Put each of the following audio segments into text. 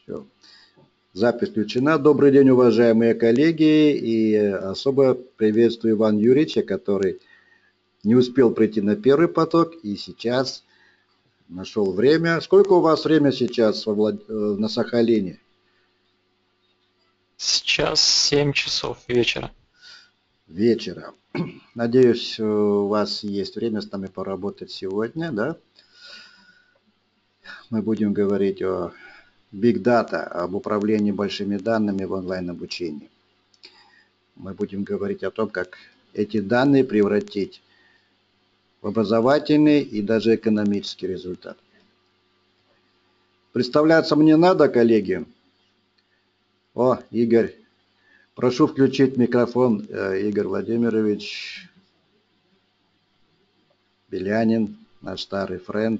Все. Запись включена. Добрый день, уважаемые коллеги. И особо приветствую Ивана Юрьевича, который не успел прийти на первый поток и сейчас нашел время. Сколько у вас время сейчас на Сахалине? Сейчас 7 часов вечера. Вечера. Надеюсь, у вас есть время с нами поработать сегодня, да? Мы будем говорить о Big Data, об управлении большими данными в онлайн-обучении. Мы будем говорить о том, как эти данные превратить в образовательный и даже экономический результат. Представляться мне надо, коллеги? О, Игорь. Прошу включить микрофон, Игорь Владимирович Белянин, наш старый френд,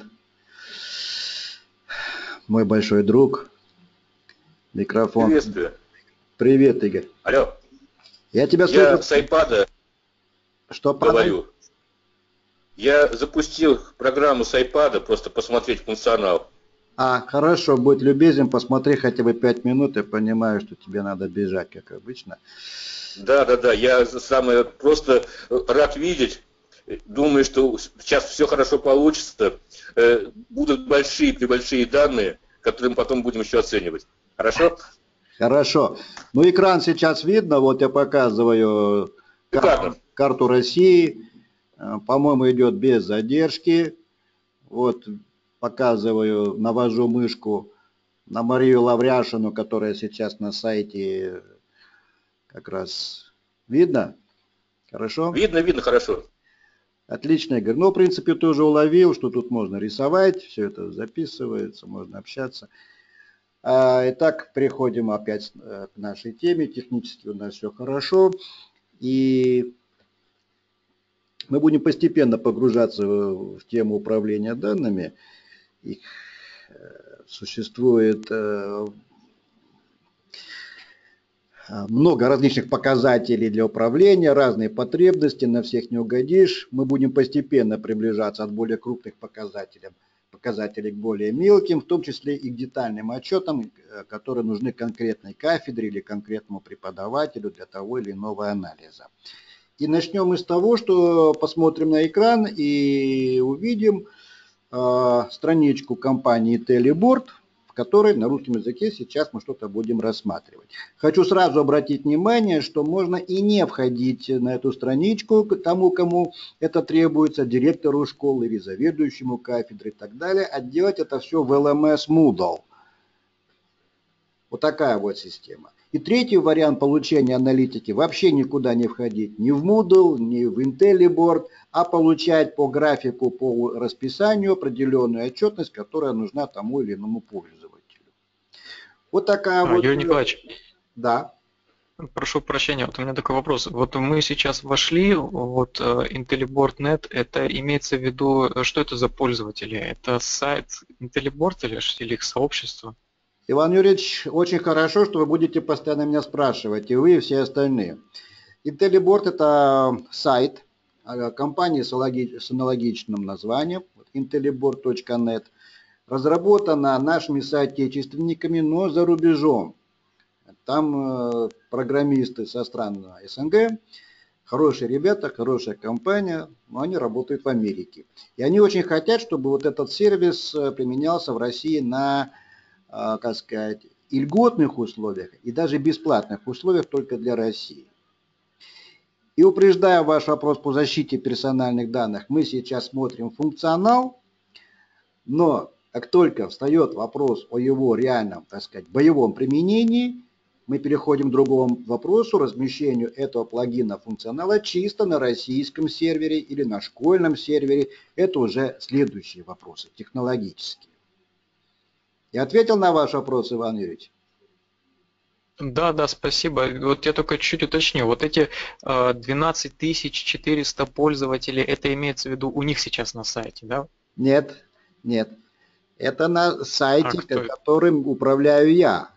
мой большой друг. Микрофон. Приветствую. Привет, Игорь. Алло. Я тебя слышу. Я с iPad Что говорю. Я запустил программу с iPad, просто посмотреть функционал. Хорошо, будь любезен, посмотри хотя бы 5 минут, я понимаю, что тебе надо бежать, как обычно. Да, я самое просто рад видеть. Думаю, что сейчас все хорошо получится. Будут большие данные, которые мы потом будем еще оценивать. Хорошо? Хорошо. Ну, экран сейчас видно, вот я показываю карту России. По-моему, идет без задержки. Вот показываю, навожу мышку на Марию Лавряшину, которая сейчас на сайте как раз видно. Хорошо? Видно, хорошо. Отлично, Игорь. Ну, в принципе, ты уже уловил, что тут можно рисовать, все это записывается, можно общаться. Итак, переходим опять к нашей теме. Технически у нас все хорошо. И мы будем постепенно погружаться в тему управления данными. Их существует много различных показателей для управления, разные потребности, на всех не угодишь. Мы будем постепенно приближаться от более крупных показателей к более мелким, в том числе и к детальным отчетам, которые нужны конкретной кафедре или конкретному преподавателю для того или иного анализа. И начнем мы с того, что посмотрим на экран и увидим страничку компании Teleboard, в которой на русском языке сейчас мы что-то будем рассматривать. Хочу сразу обратить внимание, что можно и не входить на эту страничку к тому, кому это требуется, директору школы или заведующему кафедрой и так далее, а делать это все в LMS Moodle. Вот такая вот система. И третий вариант получения аналитики: вообще никуда не входить, ни в Moodle, ни в Intellibord, а получать по графику, по расписанию определенную отчетность, которая нужна тому или иному пользователю. Вот такая вот... Юрий Николаевич. Да. Прошу прощения, вот у меня такой вопрос. Вот мы сейчас вошли, вот Intellibord.net, это имеется в виду, что это за пользователи? Это сайт Intellibord или их сообщество? Иван Юрьевич, очень хорошо, что вы будете постоянно меня спрашивать, и вы, и все остальные. Intellibord – это сайт компании с аналогичным названием, intellibord.net, разработана нашими соотечественниками, но за рубежом. Там программисты со стран СНГ, хорошие ребята, хорошая компания, но они работают в Америке. И они очень хотят, чтобы вот этот сервис применялся в России на, как сказать, и льготных условиях, и даже бесплатных условиях только для России. И упреждая ваш вопрос по защите персональных данных, мы сейчас смотрим функционал, но как только встает вопрос о его реальном, так сказать, боевом применении, мы переходим к другому вопросу, размещению этого плагина функционала чисто на российском сервере или на школьном сервере. Это уже следующие вопросы, технологические. Я ответил на ваш вопрос, Иван Юрьевич? Да, спасибо. Вот я только чуть уточню. Вот эти 12 400 пользователей, это имеется в виду у них сейчас на сайте, да? Нет. Это на сайте, которым управляю я.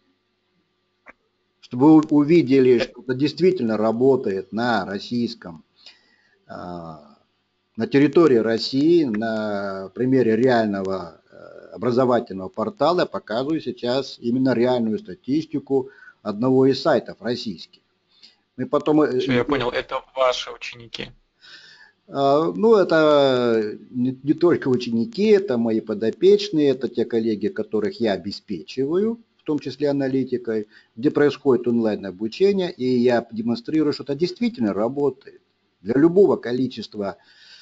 Чтобы вы увидели, что это действительно работает на российском, на территории России, на примере реального образовательного портала я показываю сейчас именно реальную статистику одного из сайтов российских. Мы потом... Все, я понял, это ваши ученики. Ну, это не только ученики, это мои подопечные, это те коллеги, которых я обеспечиваю, в том числе аналитикой, где происходит онлайн-обучение, и я демонстрирую, что это действительно работает. Для любого количества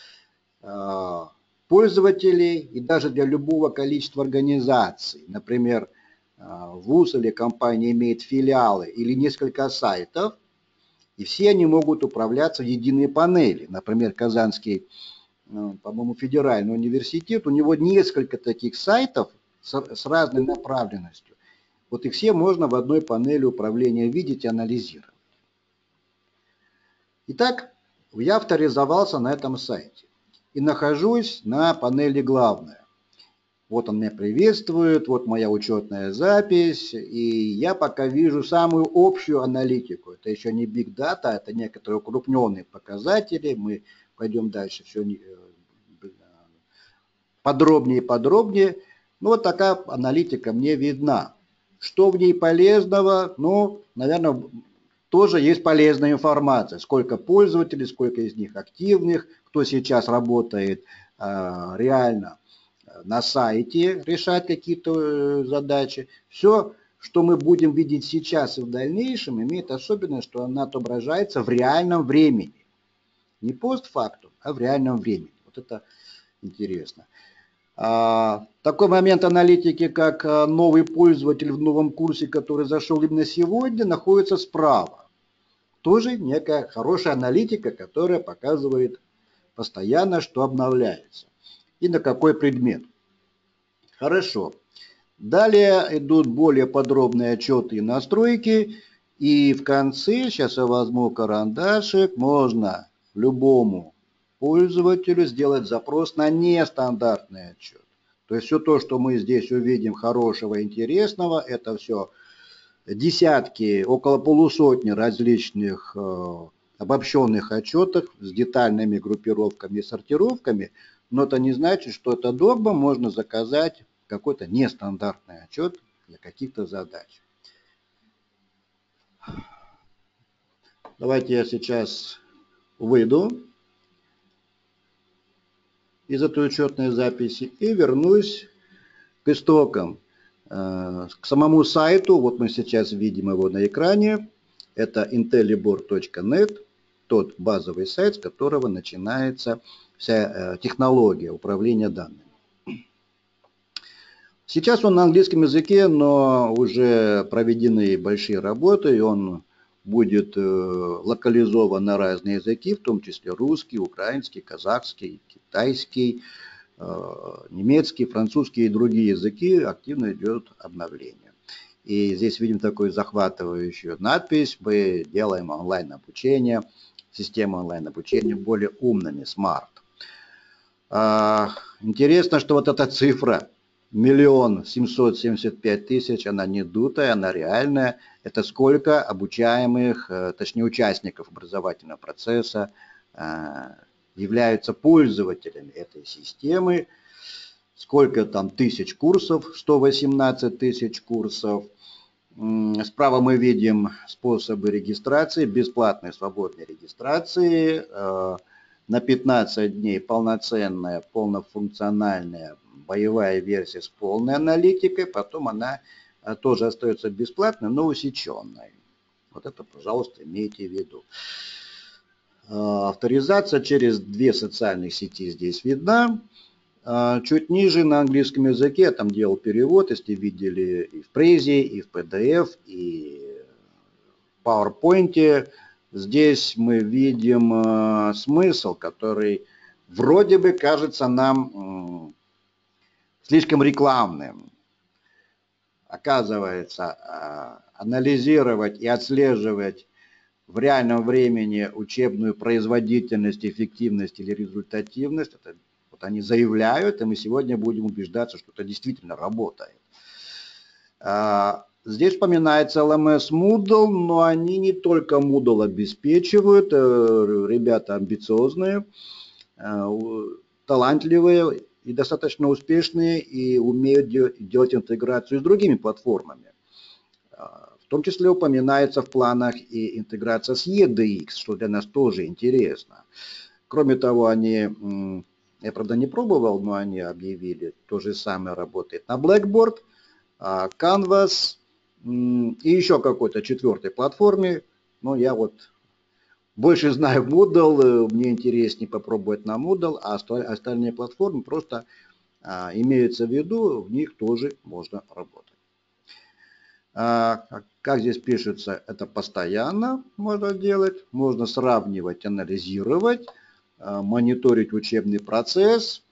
пользователей и даже для любого количества организаций. Например, вуз или компания имеет филиалы или несколько сайтов, и все они могут управляться в единой панели. Например, Казанский, по-моему, федеральный университет, у него несколько таких сайтов с разной направленностью. Вот их все можно в одной панели управления видеть и анализировать. Итак, я авторизовался на этом сайте и нахожусь на панели «Главное». Вот он меня приветствует, вот моя учетная запись, и я пока вижу самую общую аналитику. Это еще не Big Data, это некоторые укрупненные показатели. Мы пойдем дальше все подробнее и подробнее. Ну, вот такая аналитика мне видна. Что в ней полезного? Ну, наверное, тоже есть полезная информация. Сколько пользователей, сколько из них активных, кто сейчас работает реально на сайте, решать какие-то задачи. Все, что мы будем видеть сейчас и в дальнейшем, имеет особенность, что она отображается в реальном времени. Не постфактум, а в реальном времени. Вот это интересно. Такой момент аналитики, как новый пользователь в новом курсе, который зашел именно сегодня, находится справа. Тоже некая хорошая аналитика, которая показывает постоянно, что обновляется. И на какой предмет. Хорошо. Далее идут более подробные отчеты и настройки. И в конце, сейчас я возьму карандашик, можно любому пользователю сделать запрос на нестандартный отчет. То есть все то, что мы здесь увидим хорошего, интересного, это все десятки, около полусотни различных обобщенных отчетов с детальными группировками и сортировками. Но это не значит, что это догма, можно заказать какой-то нестандартный отчет для каких-то задач. Давайте я сейчас выйду из этой учетной записи и вернусь к истокам, к самому сайту. Вот мы сейчас видим его на экране. Это intellibor.net, тот базовый сайт, с которого начинается вся технология управления данными. Сейчас он на английском языке, но уже проведены большие работы, и он будет локализован на разные языки, в том числе русский, украинский, казахский, китайский, немецкий, французский и другие языки. Активно идет обновление. И здесь видим такую захватывающую надпись: мы делаем онлайн-обучение, систему онлайн-обучения более умными, смарт. Интересно, что вот эта цифра 1 775 000, она не дутая, она реальная. Это сколько обучаемых, точнее участников образовательного процесса являются пользователями этой системы. Сколько там тысяч курсов, 118 000 курсов. Справа мы видим способы регистрации, бесплатной свободной регистрации. На 15 дней полноценная, полнофункциональная боевая версия с полной аналитикой, потом она тоже остается бесплатной, но усеченной. Вот это, пожалуйста, имейте в виду. Авторизация через 2 социальных сети здесь видна. Чуть ниже на английском языке, я там делал перевод, если видели и в Презе, и в PDF, и в PowerPoint. Здесь мы видим смысл, который вроде бы кажется нам слишком рекламным. Оказывается, анализировать и отслеживать в реальном времени учебную производительность, эффективность или результативность, это вот они заявляют, и мы сегодня будем убеждаться, что это действительно работает. Здесь вспоминается LMS Moodle, но они не только Moodle обеспечивают, ребята амбициозные, талантливые, и достаточно успешные, и умеют делать интеграцию с другими платформами. В том числе упоминается в планах и интеграция с EDX, что для нас тоже интересно. Кроме того, они, я правда не пробовал, но они объявили, то же самое работает на Blackboard, Canvas и еще какой-то четвертой платформе. Но я вот больше знаю Moodle, мне интереснее попробовать на Moodle, а остальные платформы просто имеются в виду, в них тоже можно работать. Как здесь пишется, это постоянно можно делать, можно сравнивать, анализировать, мониторить учебный процесс.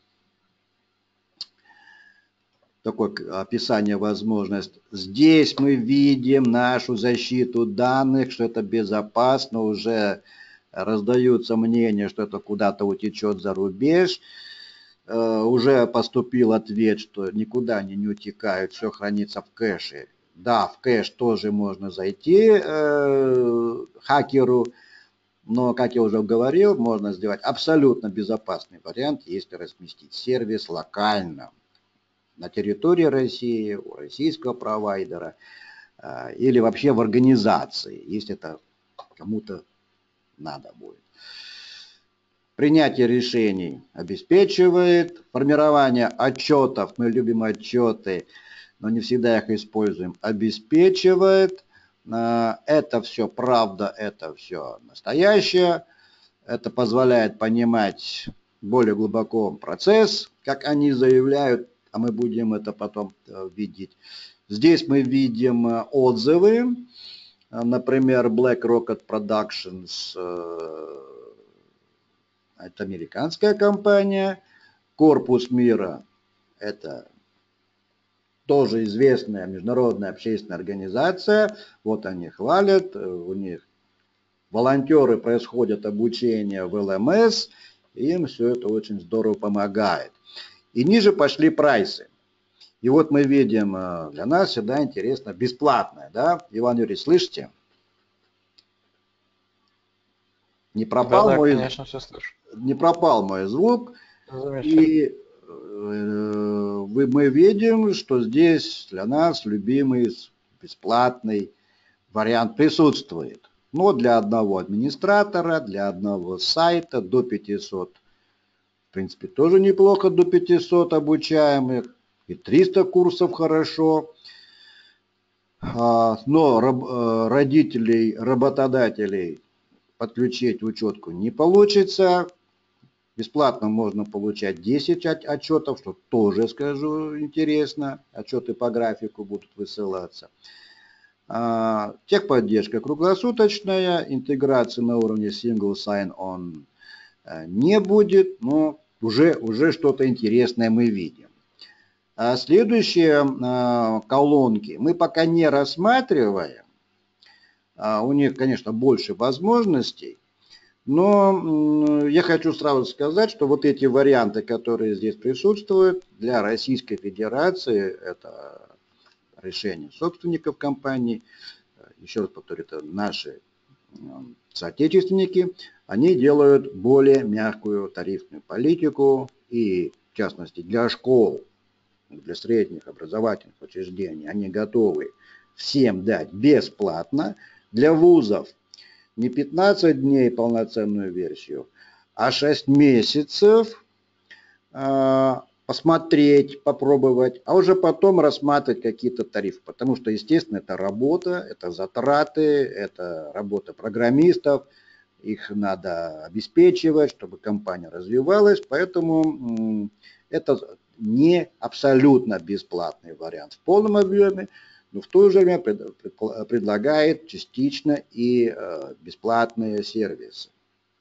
Такое описание возможность. Здесь мы видим нашу защиту данных, что это безопасно, уже раздаются мнения, что это куда-то утечет за рубеж. Уже поступил ответ, что никуда они не утекают, все хранится в кэше. Да, в кэш тоже можно зайти хакеру, но, как я уже говорил, можно сделать абсолютно безопасный вариант, если разместить сервис локально на территории России, у российского провайдера или вообще в организации, если это кому-то надо будет. Принятие решений обеспечивает, формирование отчетов, мы любим отчеты, но не всегда их используем, обеспечивает. Это все правда, это все настоящее. Это позволяет понимать более глубоко процесс, как они заявляют, а мы будем это потом видеть. Здесь мы видим отзывы, например, Black Rocket Productions, это американская компания, Корпус мира, это тоже известная международная общественная организация, вот они хвалят, у них волонтеры происходят обучение в ЛМС, им все это очень здорово помогает. И ниже пошли прайсы. И вот мы видим, для нас всегда интересно бесплатное, да? Иван Юрьевич, слышите? Не пропал, Да, мой, конечно, все слышу. не пропал мой звук. Замечательно. И мы видим, что здесь для нас любимый бесплатный вариант присутствует. Но для одного администратора, для одного сайта до 500, в принципе, тоже неплохо, до 500 обучаемых. И 300 курсов хорошо. Но родителей, работодателей подключить учетку не получится. Бесплатно можно получать 10 отчетов, что тоже, скажу, интересно. Отчеты по графику будут высылаться. Техподдержка круглосуточная, интеграции на уровне Single Sign-On не будет, но уже что-то интересное мы видим. Следующие колонки мы пока не рассматриваем. У них, конечно, больше возможностей. Но я хочу сразу сказать, что вот эти варианты, которые здесь присутствуют, для Российской Федерации это решение собственников компаний, еще раз повторю, это наши соотечественники, они делают более мягкую тарифную политику и, в частности, для школ, для средних образовательных учреждений, они готовы всем дать бесплатно, для вузов не 15 дней полноценную версию, а 6 месяцев посмотреть, попробовать, а уже потом рассматривать какие-то тарифы. Потому что, естественно, это работа, это затраты, это работа программистов, их надо обеспечивать, чтобы компания развивалась. Поэтому это не абсолютно бесплатный вариант в полном объеме, но в то же время предлагает частично и бесплатные сервисы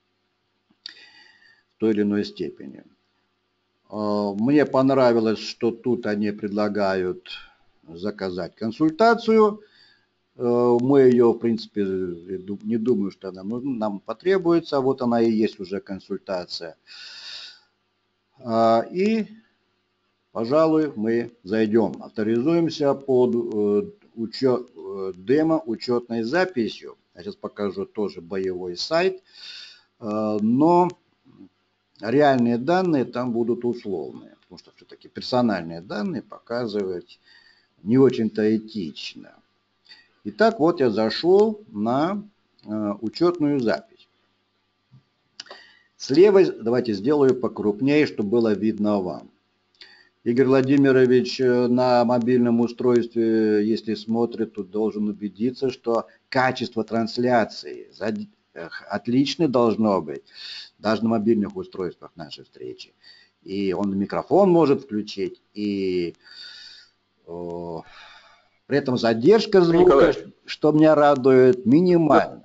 в той или иной степени. Мне понравилось, что тут они предлагают заказать консультацию. Мы ее, в принципе, не думаю, что она нам потребуется. Вот она и есть уже консультация. И, пожалуй, мы зайдем, авторизуемся под демо учетной записью. Я сейчас покажу тоже боевой сайт, но реальные данные там будут условные. потому что все-таки персональные данные показывать не очень-то этично. Итак, вот я зашел на учетную запись. Слева давайте сделаю покрупнее, чтобы было видно вам. Игорь Владимирович на мобильном устройстве, если смотрит, то должен убедиться, что качество трансляции отлично должно быть, даже на мобильных устройствах нашей встречи. И он микрофон может включить, и при этом задержка звука, что меня радует, минимальна.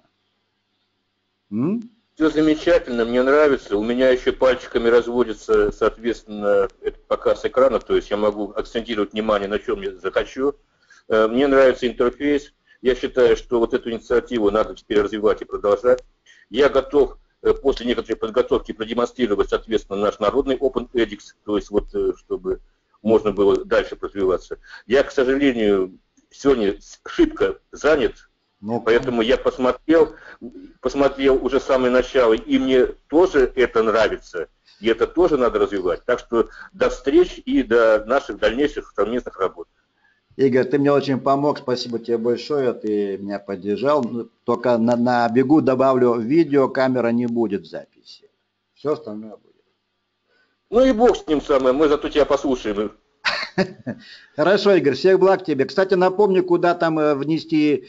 Все замечательно, мне нравится. У меня еще пальчиками разводится, соответственно, показ экрана, то есть я могу акцентировать внимание, на чем я захочу. Мне нравится интерфейс. Я считаю, что вот эту инициативу надо теперь развивать и продолжать. Я готов после некоторой подготовки продемонстрировать, соответственно, наш народный OpenEdX, то есть вот чтобы можно было дальше развиваться. Я, к сожалению, сегодня шибко занят. Поэтому я посмотрел уже с самого начала, и мне тоже это нравится, и это тоже надо развивать. Так что до встреч и до наших дальнейших совместных работ. Игорь, ты мне очень помог, спасибо тебе большое, ты меня поддержал. Только на бегу добавлю, видео, камера не будет в записи. Все остальное будет. Ну и бог с ним самым, мы зато тебя послушаем. Хорошо, Игорь, всех благ тебе. Кстати, напомню, куда там внести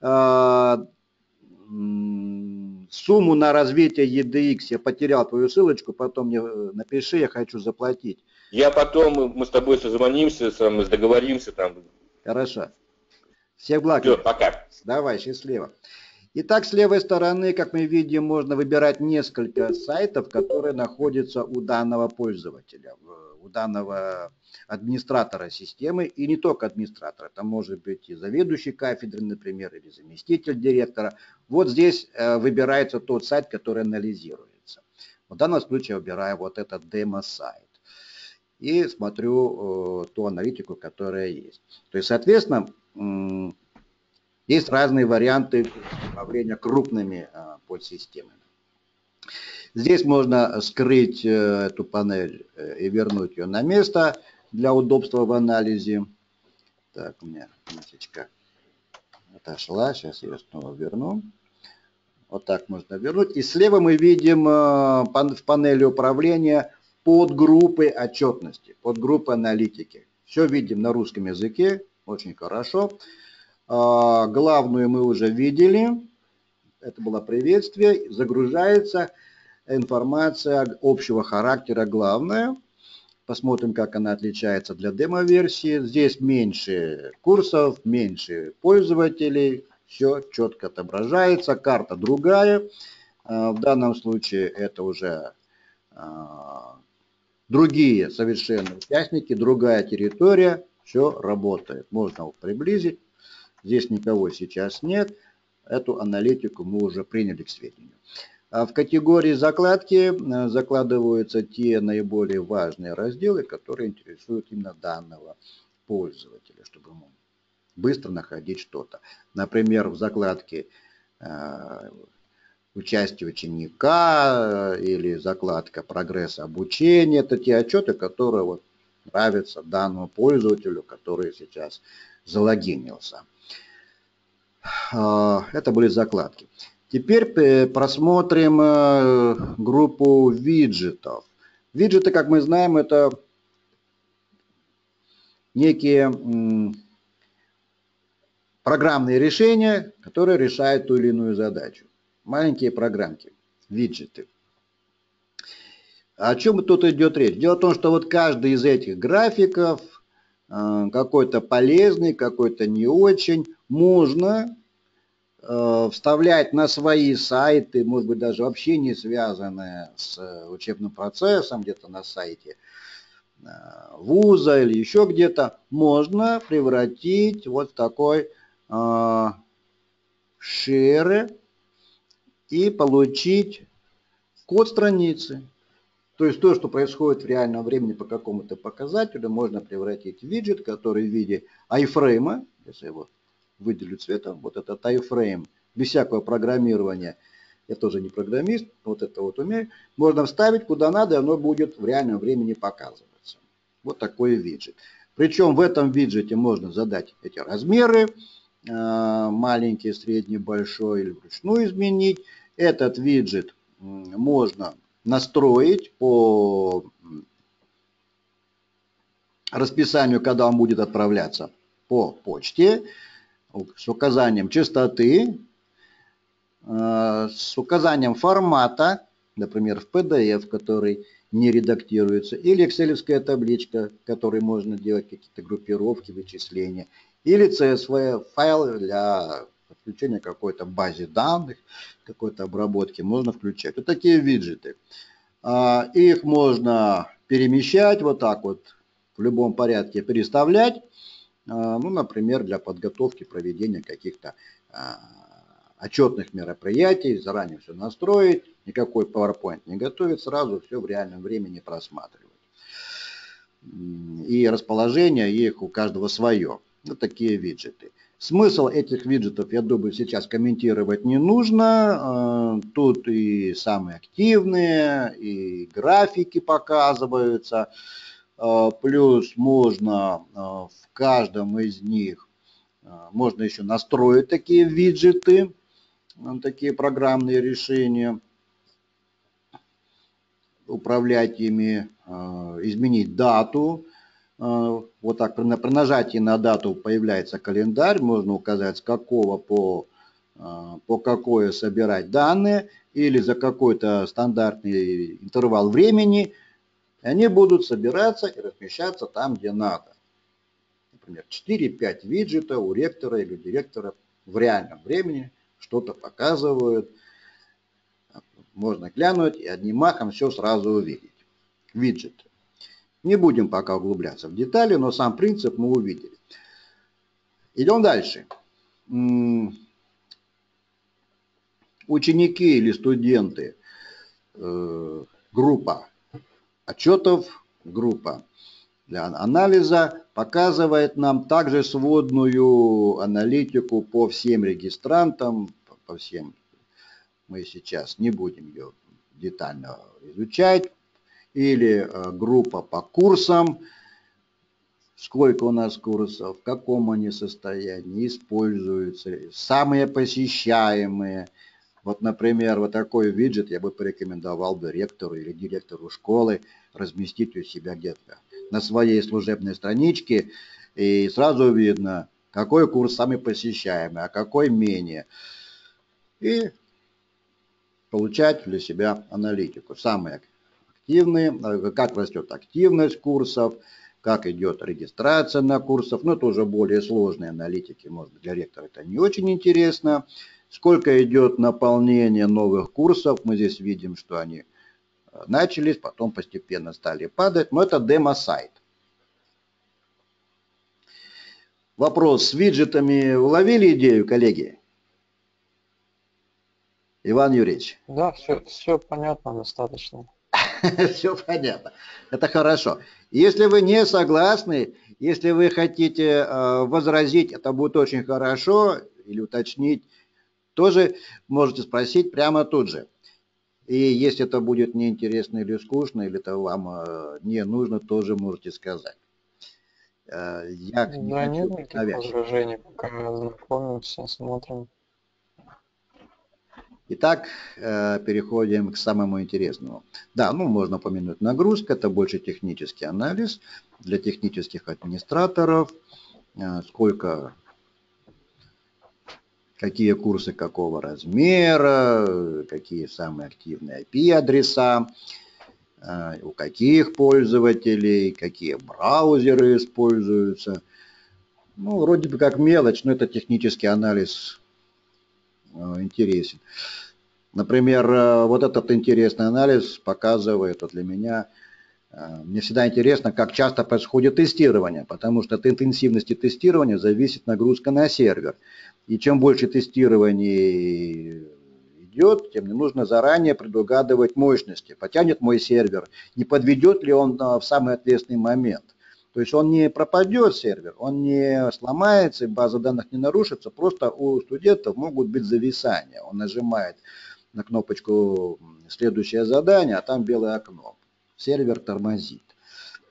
сумму на развитие EDX. Я потерял твою ссылочку, потом мне напиши, я хочу заплатить. Я потом, мы с тобой созвонимся, договоримся там. Хорошо. Всех благ. Все, пока. Давай, счастливо. Итак, с левой стороны, как мы видим, можно выбирать несколько сайтов, которые находятся у данного пользователя, у данного администратора системы, и не только администратора, это может быть и заведующий кафедры, например, или заместитель директора. Вот здесь выбирается тот сайт, который анализируется. В данном случае я выбираю вот этот демо-сайт и смотрю ту аналитику, которая есть. То есть, соответственно, есть разные варианты управления крупными подсистемами. Здесь можно скрыть эту панель и вернуть ее на место для удобства в анализе. Так, у меня масочка отошла, сейчас я ее снова верну. Вот так можно вернуть. И слева мы видим в панели управления подгруппы отчетности, подгруппы аналитики. Все видим на русском языке, очень хорошо. Главную мы уже видели, это было приветствие, загружается информация общего характера, главная. Посмотрим, как она отличается для демо-версии. Здесь меньше курсов, меньше пользователей, все четко отображается, карта другая. В данном случае это уже другие совершенно участники, другая территория, все работает. Можно приблизить. Здесь никого сейчас нет. Эту аналитику мы уже приняли к сведению. В категории закладки закладываются те наиболее важные разделы, которые интересуют именно данного пользователя, чтобы ему быстро находить что-то. Например, в закладке участие ученика или закладка прогресс обучения. Это те отчеты, которые вот нравятся данному пользователю, который сейчас залогинился. Это были закладки. Теперь просмотрим группу виджетов. Виджеты, как мы знаем, это некие программные решения, которые решают ту или иную задачу. Маленькие программки, виджеты. О чем тут идет речь? Дело в том, что вот каждый из этих графиков, какой-то полезный, какой-то не очень, можно вставлять на свои сайты, может быть, даже вообще не связанные с учебным процессом, где-то на сайте вуза или еще где-то, можно превратить вот в такой share и получить код страницы. То есть то, что происходит в реальном времени по какому-то показателю, можно превратить в виджет, который в виде iframe, если его выделю цветом, вот этот iframe, без всякого программирования, я тоже не программист, вот это вот умею, можно вставить куда надо, и оно будет в реальном времени показываться. Вот такой виджет. Причем в этом виджете можно задать эти размеры, маленький, средний, большой, или вручную изменить. Этот виджет можно настроить по расписанию, когда он будет отправляться по почте, с указанием частоты, с указанием формата, например, в PDF, который не редактируется, или экселевская табличка, в которой можно делать какие-то группировки, вычисления, или CSV файл для подключения к какой-то базе данных, какой-то обработки можно включать. Вот такие виджеты. Их можно перемещать вот так вот, в любом порядке переставлять, ну, например, для подготовки проведения каких-то отчетных мероприятий, заранее все настроить, никакой PowerPoint не готовить, сразу все в реальном времени просматривать. И расположение их у каждого свое. Вот такие виджеты. Смысл этих виджетов, я думаю, сейчас комментировать не нужно. Тут и самые активные, и графики показываются. Плюс можно в каждом из них, можно еще настроить такие виджеты, такие программные решения, управлять ими, изменить дату. Вот так, при нажатии на дату появляется календарь, можно указать, с какого по какое собирать данные, или за какой-то стандартный интервал времени, и они будут собираться и размещаться там, где надо. Например, 4-5 виджета у ректора или директора в реальном времени что-то показывают. Можно глянуть и одним махом все сразу увидеть. Виджеты. Не будем пока углубляться в детали, но сам принцип мы увидели. Идем дальше. Ученики или студенты, группа отчетов, группа для анализа показывает нам также сводную аналитику по всем регистрантам, по всем. Мы сейчас не будем ее детально изучать. Или группа по курсам, сколько у нас курсов, в каком они состоянии, используются, самые посещаемые. Вот, например, вот такой виджет я бы порекомендовал бы ректору или директору школы разместить у себя где-то на своей служебной страничке, и сразу видно, какой курс самый посещаемый, а какой менее. И получать для себя аналитику. Самые активные, как растет активность курсов, как идет регистрация на курсов. Но это уже более сложные аналитики, может быть, для ректора это не очень интересно. Сколько идет наполнение новых курсов, мы здесь видим, что они начались, потом постепенно стали падать, но это демо-сайт. Вопрос с виджетами уловили идею, коллеги? Иван Юрьевич. Да, все понятно достаточно. Все понятно. Это хорошо. Если вы не согласны, если вы хотите возразить, это будет очень хорошо, или уточнить, тоже можете спросить прямо тут же. И если это будет неинтересно или скучно, или это вам не нужно, тоже можете сказать. Я не Да, хочу нет никаких возражений, пока знакомимся, смотрим. Итак, переходим к самому интересному. Да, ну можно упомянуть нагрузка, это больше технический анализ для технических администраторов, какие курсы какого размера, какие самые активные IP-адреса, у каких пользователей, какие браузеры используются. Ну, вроде бы как мелочь, но это технический анализ интересен. Например, вот этот интересный анализ показывает, вот для меня, мне всегда интересно, как часто происходит тестирование, потому что от интенсивности тестирования зависит нагрузка на сервер. И чем больше тестирований идет, тем мне нужно заранее предугадывать мощности. Потянет мой сервер, не подведет ли он в самый ответственный момент. То есть он не пропадет сервер, он не сломается, база данных не нарушится, просто у студентов могут быть зависания. Он нажимает на кнопочку «Следующее задание», а там белое окно. Сервер тормозит.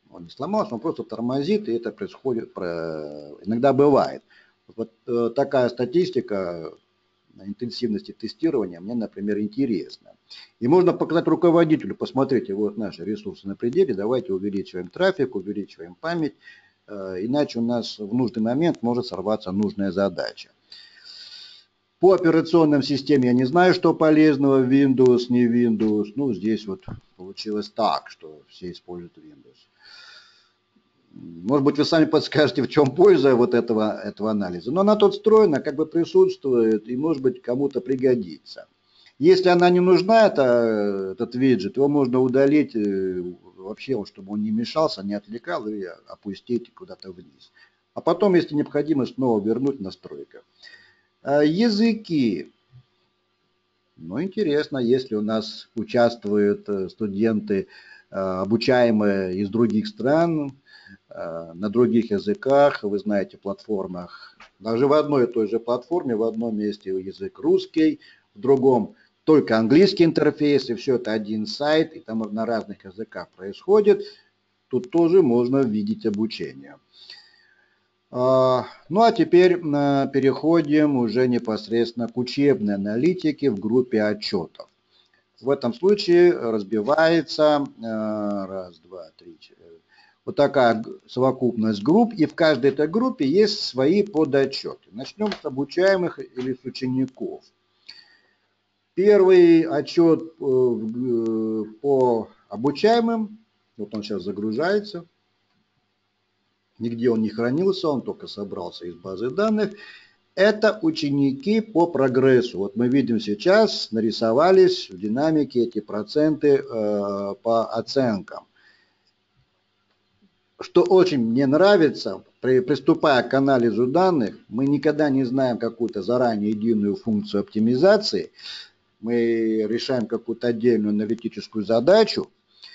Он не сломался, он просто тормозит, и это происходит, иногда бывает. Вот такая статистика интенсивности тестирования мне, например, интересна. И можно показать руководителю, посмотрите, вот наши ресурсы на пределе, давайте увеличиваем трафик, увеличиваем память, иначе у нас в нужный момент может сорваться нужная задача. По операционным системе я не знаю, что полезного, Windows, не Windows. Ну, здесь вот получилось так, что все используют Windows. Может быть, вы сами подскажете, в чем польза вот этого анализа. Но она тут встроена, как бы присутствует, и, может быть, кому-то пригодится. Если она не нужна, этот виджет, его можно удалить вообще, чтобы он не мешался, не отвлекал, и опустить куда-то вниз. А потом, если необходимо, снова вернуть в настройках. Языки. Ну, интересно, если у нас участвуют студенты, обучаемые из других стран, на других языках, вы знаете, платформах, даже в одной и той же платформе, в одном месте язык русский, в другом только английский интерфейс, и все это один сайт, и там на разных языках происходит, тут тоже можно видеть обучение. Ну а теперь переходим уже непосредственно к учебной аналитике в группе отчетов. В этом случае разбивается вот такая совокупность групп, и в каждой этой группе есть свои подотчеты. Начнем с обучаемых или с учеников. Первый отчет по обучаемым, вот он сейчас загружается. Нигде он не хранился, он только собрался из базы данных. Это ученики по прогрессу. Вот мы видим сейчас, нарисовались в динамике эти проценты по оценкам. Что очень мне нравится, приступая к анализу данных, мы никогда не знаем какую-то заранее единую функцию оптимизации. Мы решаем какую-то отдельную аналитическую задачу.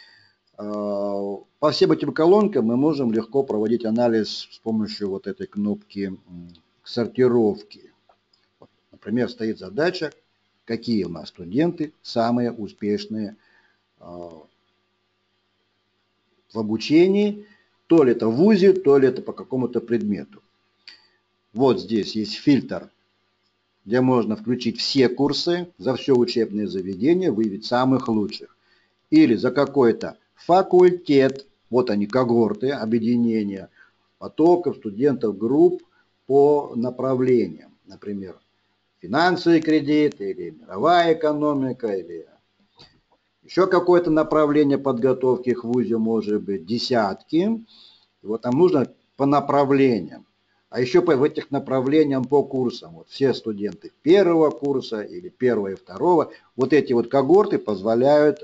По всем этим колонкам мы можем легко проводить анализ с помощью вот этой кнопки сортировки. Например, стоит задача, какие у нас студенты самые успешные в обучении, то ли это в вузе, то ли это по какому-то предмету. Вот здесь есть фильтр, где можно включить все курсы за все учебное заведение, выявить самых лучших. Или за какой-то факультет, вот они, когорты, объединения потоков, студентов, групп по направлениям. Например, финансовый кредит, или мировая экономика, или еще какое-то направление подготовки к вузе, может быть, десятки. И вот там нужно по направлениям. А еще в этих направлениях по курсам. Вот все студенты первого курса или первого и второго. Вот эти вот когорты позволяют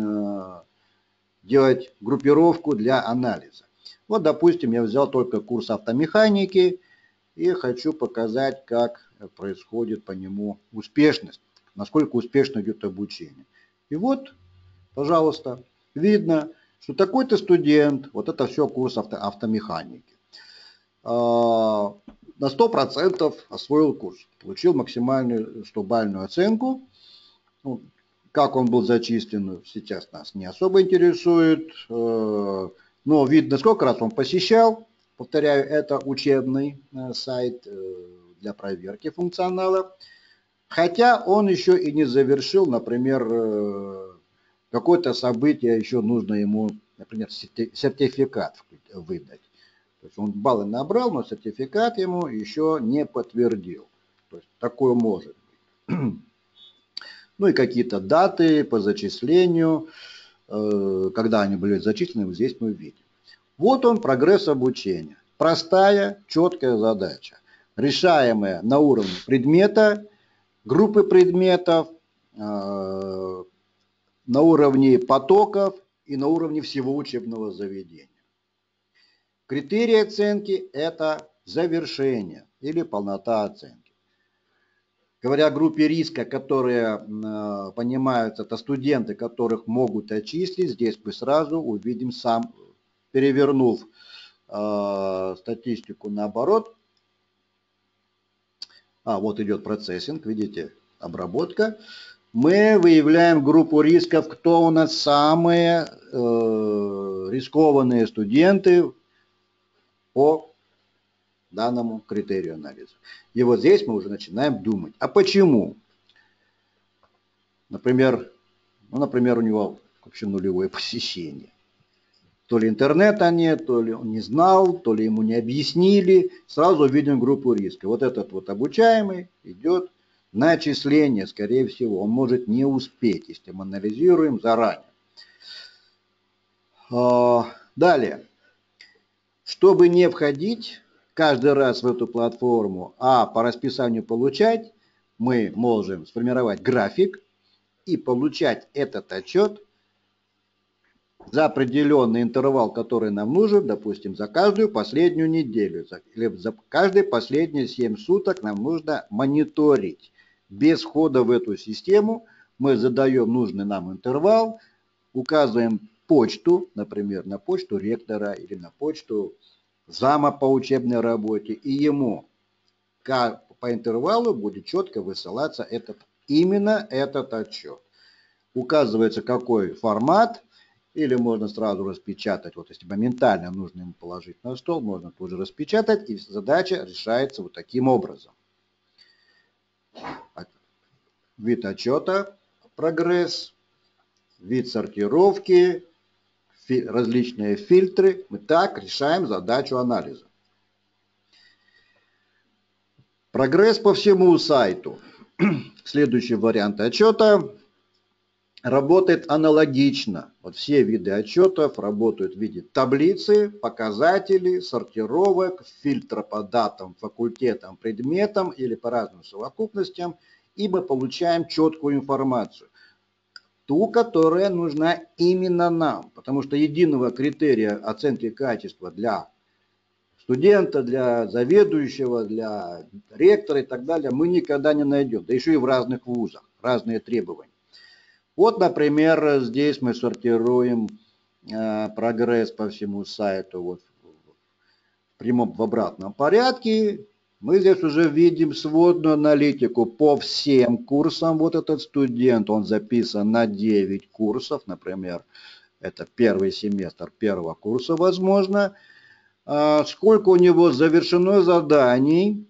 делать группировку для анализа. Вот, допустим, я взял только курс автомеханики и хочу показать, как происходит по нему успешность, насколько успешно идет обучение. И вот, пожалуйста, видно, что такой-то студент, вот это все курс автомеханики, на 100% освоил курс, получил максимальную 100-бальную оценку. Как он был зачислен, сейчас нас не особо интересует, но видно, сколько раз он посещал. Повторяю, это учебный сайт для проверки функционала. Хотя он еще и не завершил, например, какое-то событие, еще нужно ему, например, сертификат выдать. То есть он баллы набрал, но сертификат ему еще не подтвердил. То есть такое может быть. Ну и какие-то даты по зачислению, когда они были зачислены, вот здесь мы видим. Вот он, прогресс обучения. Простая, четкая задача, решаемая на уровне предмета, группы предметов, на уровне потоков и на уровне всего учебного заведения. Критерий оценки – это завершение или полнота оценки. Говоря о группе риска, которые понимаются, это студенты, которых могут отчислить, здесь мы сразу увидим сам, перевернув статистику наоборот. Вот идет процессинг, видите, обработка. мы выявляем группу рисков, кто у нас самые рискованные студенты по данному критерию анализа. И вот здесь мы уже начинаем думать, а почему? Например, у него вообще нулевое посещение. То ли интернета нет, то ли он не знал, то ли ему не объяснили. Сразу видим группу риска. Вот этот вот обучаемый идет на отчисление, скорее всего. Он может не успеть, если мы анализируем заранее. Далее. Чтобы не входить каждый раз в эту платформу, а по расписанию получать, мы можем сформировать график и получать этот отчет за определенный интервал, который нам нужен, допустим, за каждую последнюю неделю, или за каждые последние 7 суток нам нужно мониторить. Без входа в эту систему мы задаем нужный нам интервал, указываем почту, например, на почту ректора или на почту зама по учебной работе, и ему по интервалу будет четко высылаться именно этот отчет. Указывается, какой формат, или можно сразу распечатать, вот если моментально нужно ему положить на стол, можно тут же распечатать, и задача решается вот таким образом. Вид отчета, прогресс, вид сортировки, различные фильтры. Мы так решаем задачу анализа. Прогресс по всему сайту. Следующий вариант отчета работает аналогично. Вот все виды отчетов работают в виде таблицы, показателей, сортировок, фильтра по датам, факультетам, предметам или по разным совокупностям. И мы получаем четкую информацию. Ту, которая нужна именно нам. Потому что единого критерия оценки качества для студента, для заведующего, для ректора и так далее мы никогда не найдем. Да еще и в разных вузах, разные требования. Вот, например, здесь мы сортируем прогресс по всему сайту вот в обратном порядке. Мы здесь уже видим сводную аналитику по всем курсам. Вот этот студент, он записан на 9 курсов, например, это первый семестр первого курса, возможно. Сколько у него завершено заданий.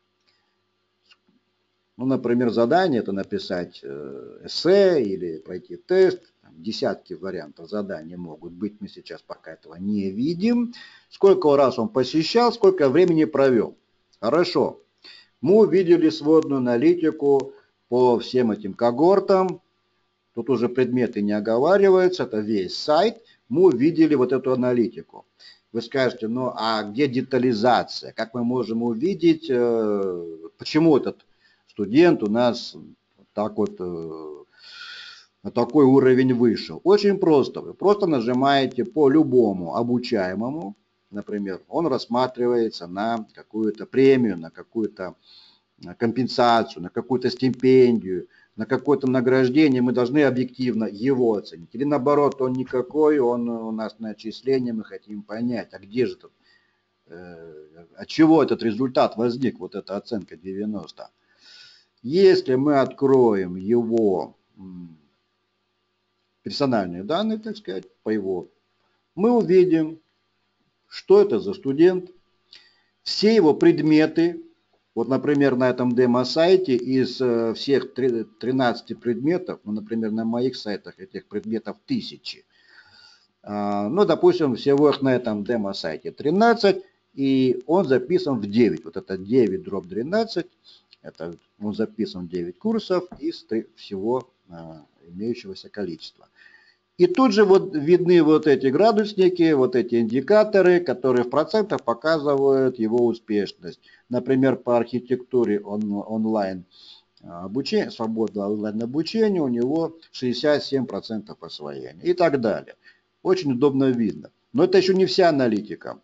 Ну, например, задание это написать эссе или пройти тест. Десятки вариантов заданий могут быть. Мы сейчас пока этого не видим. Сколько раз он посещал, сколько времени провел. Хорошо. Мы увидели сводную аналитику по всем этим когортам. Тут уже предметы не оговариваются. Это весь сайт. Мы увидели вот эту аналитику. Вы скажете, ну а где детализация? Как мы можем увидеть, почему этот студент у нас так вот на такой уровень вышел? Очень просто. Вы просто нажимаете по любому обучаемому, например, он рассматривается на какую-то премию, на какую-то компенсацию, на какую-то стипендию, на какое-то награждение, мы должны объективно его оценить. Или наоборот, он никакой, он у нас на отчисление, мы хотим понять, а где же тут, от чего этот результат возник, вот эта оценка 90. Если мы откроем его персональные данные, так сказать, по его, мы увидим, что это за студент, все его предметы. Вот, например, на этом демо-сайте из всех 13 предметов, ну, например, на моих сайтах этих предметов 1000. Ну, допустим, всего их на этом демо-сайте 13, и он записан в 9. Вот это 9/13, это он записан в 9 курсов из всего имеющегося количества. И тут же вот видны вот эти градусники, вот эти индикаторы, которые в процентах показывают его успешность. Например, по архитектуре онлайн обучения, свободного онлайн обучения у него 67% освоения и так далее. Очень удобно видно. Но это еще не вся аналитика.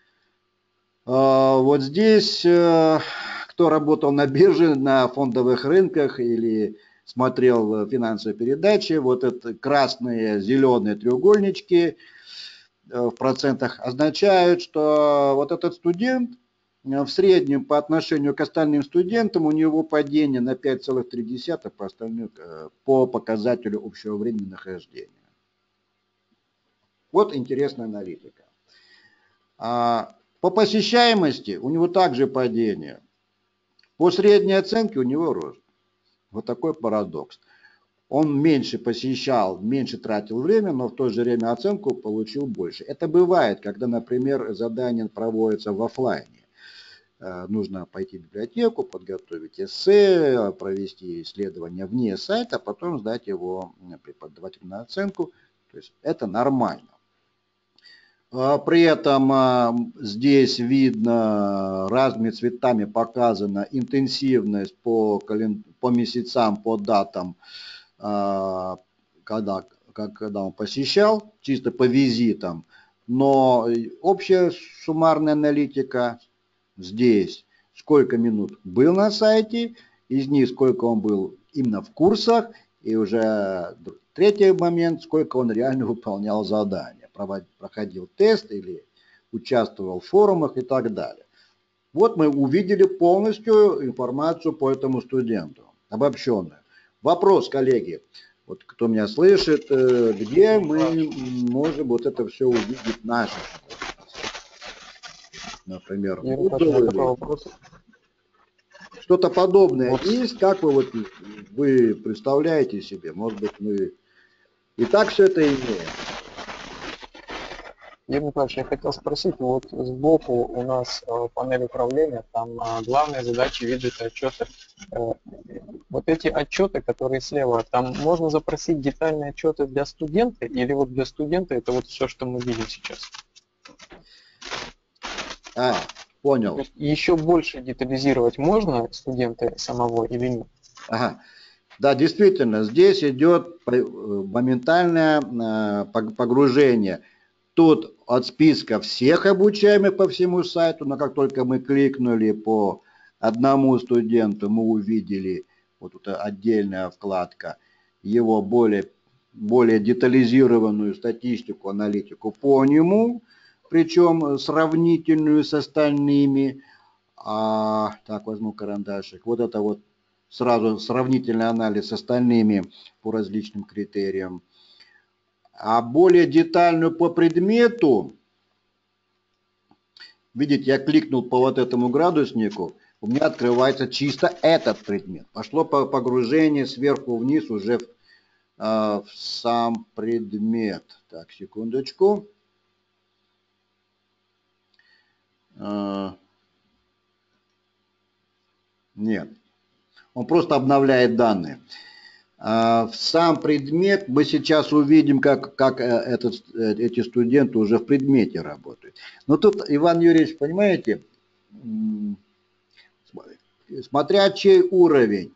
Вот здесь, кто работал на бирже, на фондовых рынках или смотрел финансовые передачи, вот это красные, зеленые треугольнички в процентах означают, что вот этот студент в среднем по отношению к остальным студентам у него падение на 5,3 по, по показателю общего времени нахождения. Вот интересная аналитика. По посещаемости у него также падение. По средней оценке у него рост. Вот такой парадокс. Он меньше посещал, меньше тратил время, но в то же время оценку получил больше. Это бывает, когда, например, задание проводится в офлайне. Нужно пойти в библиотеку, подготовить эссе, провести исследование вне сайта, а потом сдать его преподавателю на оценку. То есть это нормально. При этом здесь видно, разными цветами показана интенсивность по месяцам, по датам, когда он посещал, чисто по визитам. Но общая суммарная аналитика здесь, сколько минут был на сайте, из них сколько он был именно в курсах, и уже третий момент, сколько он реально выполнял задания, проходил тест или участвовал в форумах и так далее. Вот мы увидели полностью информацию по этому студенту, обобщенную. Вопрос, коллеги, вот кто меня слышит, где мы можем вот это все увидеть наши? Например, что-то подобное вот есть, как вы представляете себе? Может быть, мы и так все это имеем? Евгений Николаевич, я хотел спросить, вот сбоку у нас панель управления, там главные задачи, виджеты, отчеты. Вот эти отчеты, которые слева, там можно запросить детальные отчеты для студента, или вот для студента это вот все, что мы видим сейчас? Понял. Еще больше детализировать можно студента самого или нет? Ага. Да, действительно, здесь идет моментальное погружение. Тут от списка всех обучаемых по всему сайту, но как только мы кликнули по одному студенту, мы увидели вот эта отдельная вкладка, его более детализированную статистику, аналитику по нему, причем сравнительную с остальными. Так, возьму карандашик. Вот это вот сразу сравнительный анализ с остальными по различным критериям. А более детальную по предмету, видите, я кликнул по вот этому градуснику, у меня открывается чисто этот предмет. Пошло погружение сверху вниз уже в сам предмет. Так, секундочку. Нет, он просто обновляет данные. В сам предмет мы сейчас увидим, как эти студенты уже в предмете работают. Но тут, Иван Юрьевич, понимаете, смотря чей уровень.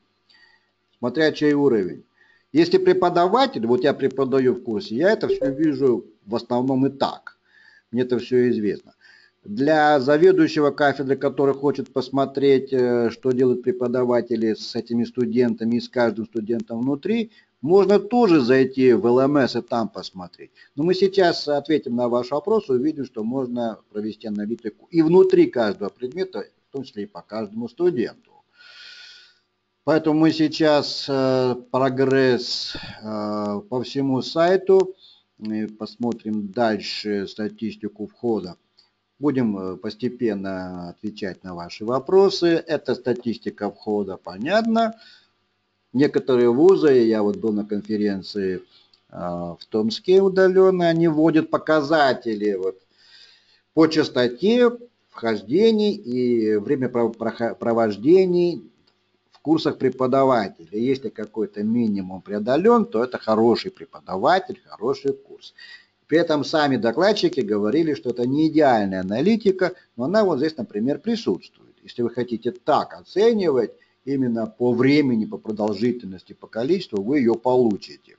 Если преподаватель, вот я преподаю в курсе, я это все вижу в основном и так. Мне это все известно. Для заведующего кафедры, который хочет посмотреть, что делают преподаватели с этими студентами и с каждым студентом внутри, можно тоже зайти в ЛМС и там посмотреть. Но мы сейчас ответим на ваш вопрос и увидим, что можно провести аналитику и внутри каждого предмета, в том числе и по каждому студенту. Поэтому мы сейчас прогресс по всему сайту, посмотрим дальше статистику входа. Будем постепенно отвечать на ваши вопросы. Это статистика входа, понятно. Некоторые вузы, я вот был на конференции в Томске удаленно, они вводят показатели вот по частоте вхождений и время провождений в курсах преподавателя. Если какой-то минимум преодолен, то это хороший преподаватель, хороший курс. При этом сами докладчики говорили, что это не идеальная аналитика, но она вот здесь, например, присутствует. Если вы хотите так оценивать, именно по времени, по продолжительности, по количеству, вы ее получите.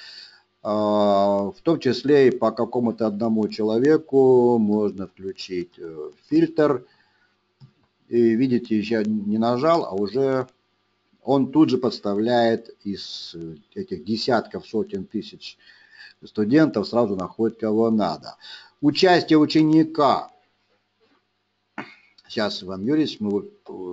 В том числе и по какому-то одному человеку можно включить фильтр. И видите, еще не нажал, а уже он тут же подставляет из этих десятков, сотен тысяч студентов, сразу находит кого надо. Участие ученика. Сейчас, Иван Юрьевич, мы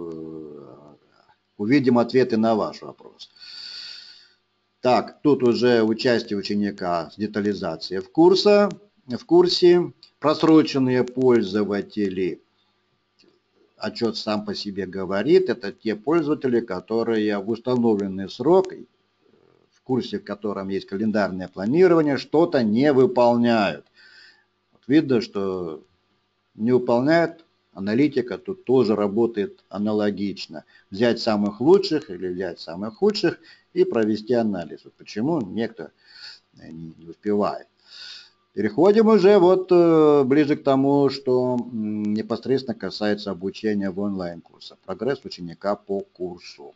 увидим ответы на ваш вопрос. Так, тут уже участие ученика с детализацией в курсе. Просроченные пользователи. Отчет сам по себе говорит, это те пользователи, которые в установленный срок, в курсе, в котором есть календарное планирование, что-то не выполняют. Вот видно, что не выполняют, аналитика тут тоже работает аналогично. Взять самых лучших или взять самых худших и провести анализ. Вот почему некто не успевает. Переходим уже вот ближе к тому, что непосредственно касается обучения в онлайн-курсах. Прогресс ученика по курсу.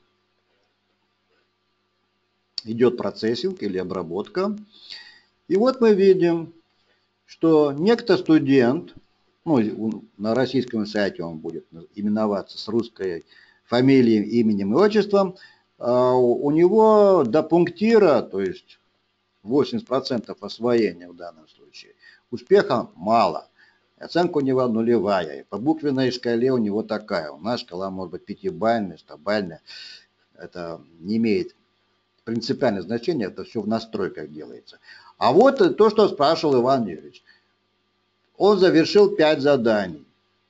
Идет процессинг или обработка. И вот мы видим, что некто студент, ну, на российском сайте он будет именоваться с русской фамилией, именем и отчеством, у него до пунктира, то есть 80% освоения в данном случае. Успеха мало. Оценка у него нулевая. И по буквенной шкале у него такая. У нас шкала может быть 5-бальная, 100-бальная. Это не имеет принципиального значения. Это все в настройках делается. А вот то, что спрашивал Иван Юрьевич. Он завершил 5 заданий.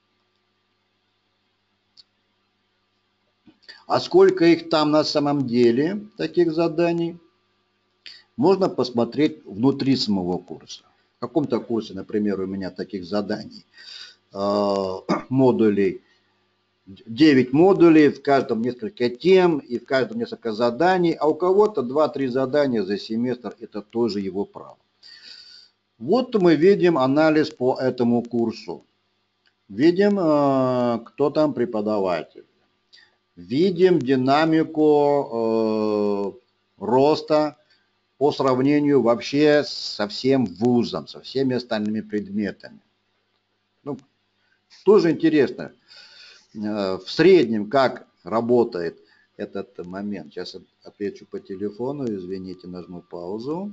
А сколько их там на самом деле, таких заданий? Можно посмотреть внутри самого курса. В каком-то курсе, например, у меня таких заданий, модулей, 9 модулей, в каждом несколько тем и в каждом несколько заданий, а у кого-то 2-3 задания за семестр, это тоже его право. Вот мы видим анализ по этому курсу. Видим, кто там преподаватель. Видим динамику роста по сравнению вообще со всем вузом, со всеми остальными предметами. Ну, тоже интересно, в среднем как работает этот момент. Сейчас отвечу по телефону, извините, нажму паузу.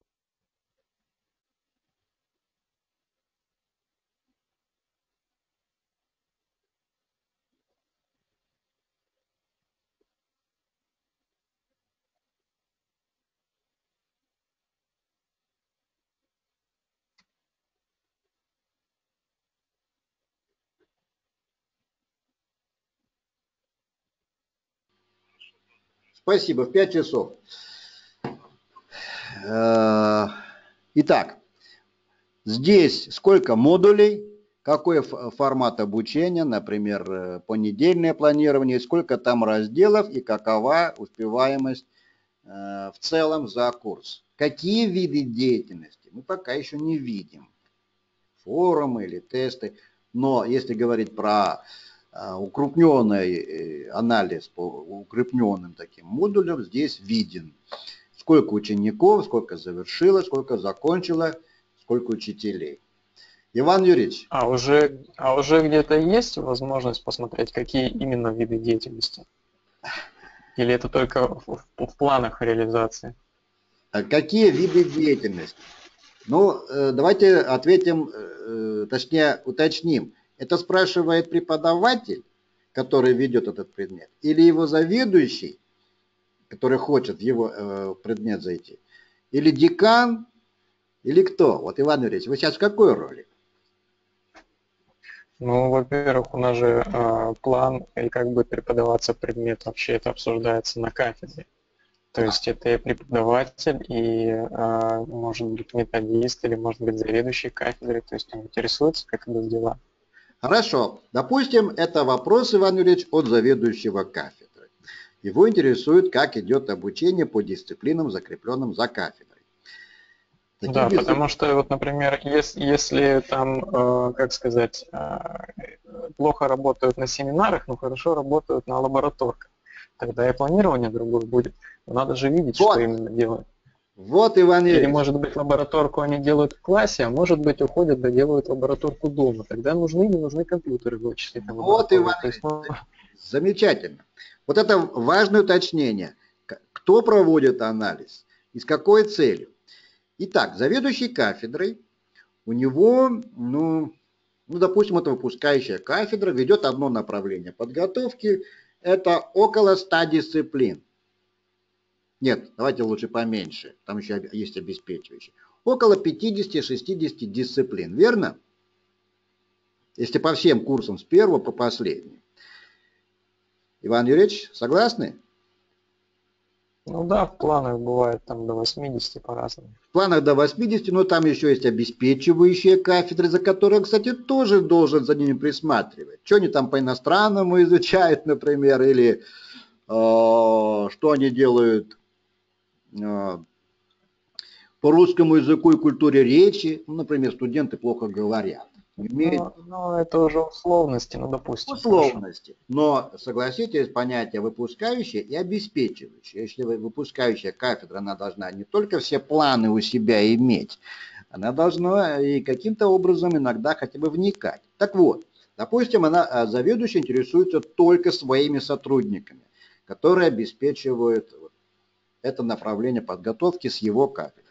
Спасибо, в 5 часов. Итак, здесь сколько модулей, какой формат обучения, например, понедельное планирование, сколько там разделов и какова успеваемость в целом за курс. Какие виды деятельности мы пока еще не видим. Форумы или тесты. Но если говорить про укрупненный анализ по укрупненным таким модулям, здесь виден, сколько учеников, сколько завершило, сколько закончило, сколько учителей. Иван Юрьевич. А уже где-то есть возможность посмотреть, какие именно виды деятельности? Или это только в планах реализации? Какие виды деятельности? Ну, давайте ответим, точнее уточним. Это спрашивает преподаватель, который ведет этот предмет, или его заведующий, который хочет в его предмет зайти, или декан, или кто? Вот, Иван Юрьевич, вы сейчас в какой роли? Ну, во-первых, у нас же план и как будет преподаваться предмет, вообще это обсуждается на кафедре. То есть это и преподаватель, и может быть методист, или может быть заведующий кафедрой, то есть он интересуется, как идут дела. Хорошо. Допустим, это вопрос, Иван Юрьевич, от заведующего кафедры. Его интересует, как идет обучение по дисциплинам, закрепленным за кафедрой. Да, потому что, вот, например, если там, как сказать, плохо работают на семинарах, но хорошо работают на лабораторках, тогда и планирование другое будет. Но надо же видеть, вот. Что именно делают. Вот, Иван Юрьевич. Или, может быть, лабораторку они делают в классе, а может быть, уходят, да делают лабораторку дома. Тогда нужны или нужны компьютеры в очередь. Вот, Иван Юрьевич. Замечательно. Вот это важное уточнение. Кто проводит анализ и с какой целью? Итак, заведующий кафедрой, у него, Ну, допустим, это выпускающая кафедра ведет одно направление подготовки, это около 100 дисциплин. Нет, давайте лучше поменьше, там еще есть обеспечивающие. Около 50-60 дисциплин, верно? Если по всем курсам с первого по последний. Иван Юрьевич, согласны? Ну да, в планах бывает там до 80 по-разному. В планах до 80, но там еще есть обеспечивающие кафедры, за которые, кстати, тоже должен за ними присматривать. Что они там по иностранному изучают, например, или что они делают по русскому языку и культуре речи. Ну, например, студенты плохо говорят. Но это уже условности, ну допустим. Условности. Но согласитесь, понятие выпускающее и обеспечивающее. Если выпускающая кафедра, она должна не только все планы у себя иметь, она должна и каким-то образом иногда хотя бы вникать. Так вот, допустим, она заведующая интересуется только своими сотрудниками, которые обеспечивают это направление подготовки с его кафедры.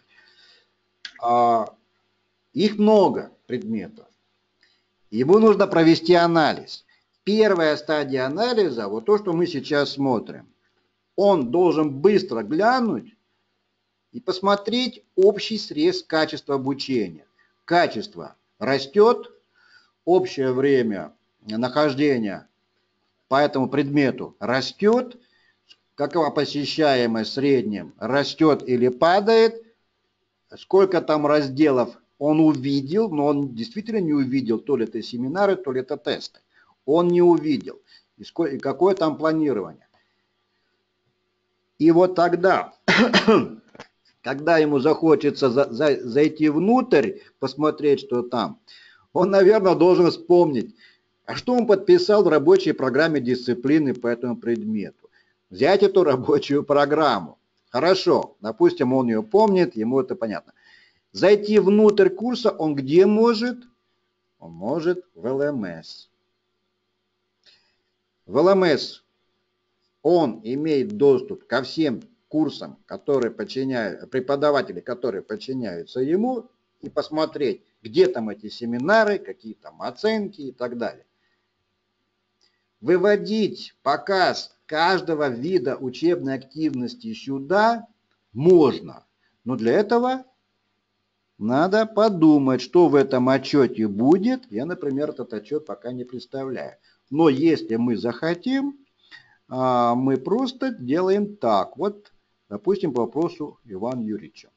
Их много предметов. Ему нужно провести анализ. Первая стадия анализа, вот то, что мы сейчас смотрим. Он должен быстро глянуть и посмотреть общий срез качества обучения. Качество растет, общее время нахождения по этому предмету растет, какова посещаемость в среднем растет или падает, сколько там разделов он увидел, но он действительно не увидел, то ли это семинары, то ли это тесты. Он не увидел. И какое там планирование. И вот тогда, когда ему захочется зайти внутрь, посмотреть, что там, он, наверное, должен вспомнить, а что он подписал в рабочей программе дисциплины по этому предмету. Взять эту рабочую программу. Хорошо, допустим, он ее помнит, ему это понятно. Зайти внутрь курса он где может? Он может в ЛМС. В ЛМС он имеет доступ ко всем курсам, которые преподаватели, которые подчиняются ему, и посмотреть, где там эти семинары, какие там оценки и так далее. Выводить показ каждого вида учебной активности сюда можно, но для этого надо подумать, что в этом отчете будет. Я, например, этот отчет пока не представляю. Но если мы захотим, мы просто делаем так. Вот, допустим, по вопросу Ивана Юрьевича.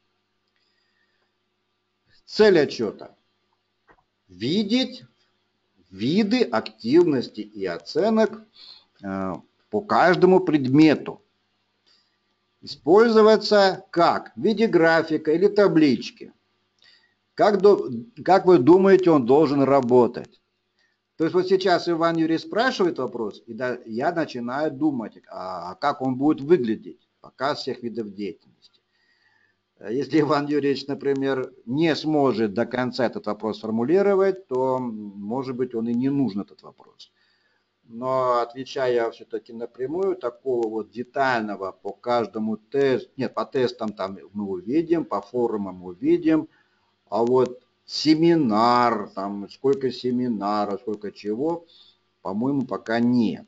Цель отчета. Видеть виды активности и оценок по каждому предмету. Использоваться как? В виде графика или таблички. Как вы думаете, он должен работать? То есть вот сейчас Иван Юрьевич спрашивает вопрос, и я начинаю думать, а как он будет выглядеть, показ всех видов деятельности. Если Иван Юрьевич, например, не сможет до конца этот вопрос сформулировать, то, может быть, он и не нужен этот вопрос. Но отвечая все-таки напрямую, такого вот детального по каждому тесту, нет, по тестам там мы увидим, по форумам увидим, а вот семинар, там сколько семинаров, сколько чего, по-моему, пока нет.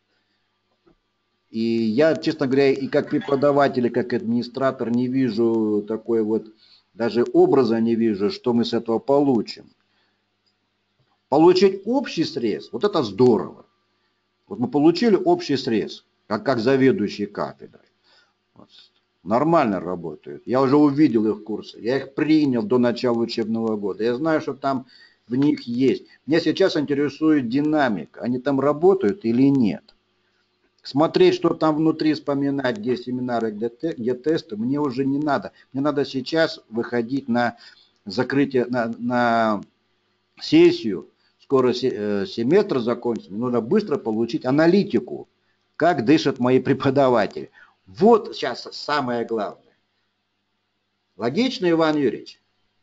И я, честно говоря, и как преподаватель, и как администратор не вижу такой вот, даже образа не вижу, что мы с этого получим. Получить общий срез, вот это здорово. Вот мы получили общий срез, как заведующий кафедрой. Вот. Нормально работают. Я уже увидел их курсы. Я их принял до начала учебного года. Я знаю, что там в них есть. Меня сейчас интересует динамика. Они там работают или нет. Смотреть, что там внутри, вспоминать, где семинары, где тесты, мне уже не надо. Мне надо сейчас выходить на закрытие, на сессию. Скоро семестр закончится. Мне нужно быстро получить аналитику. Как дышат мои преподаватели. Вот сейчас самое главное. Логично, Иван Юрьевич?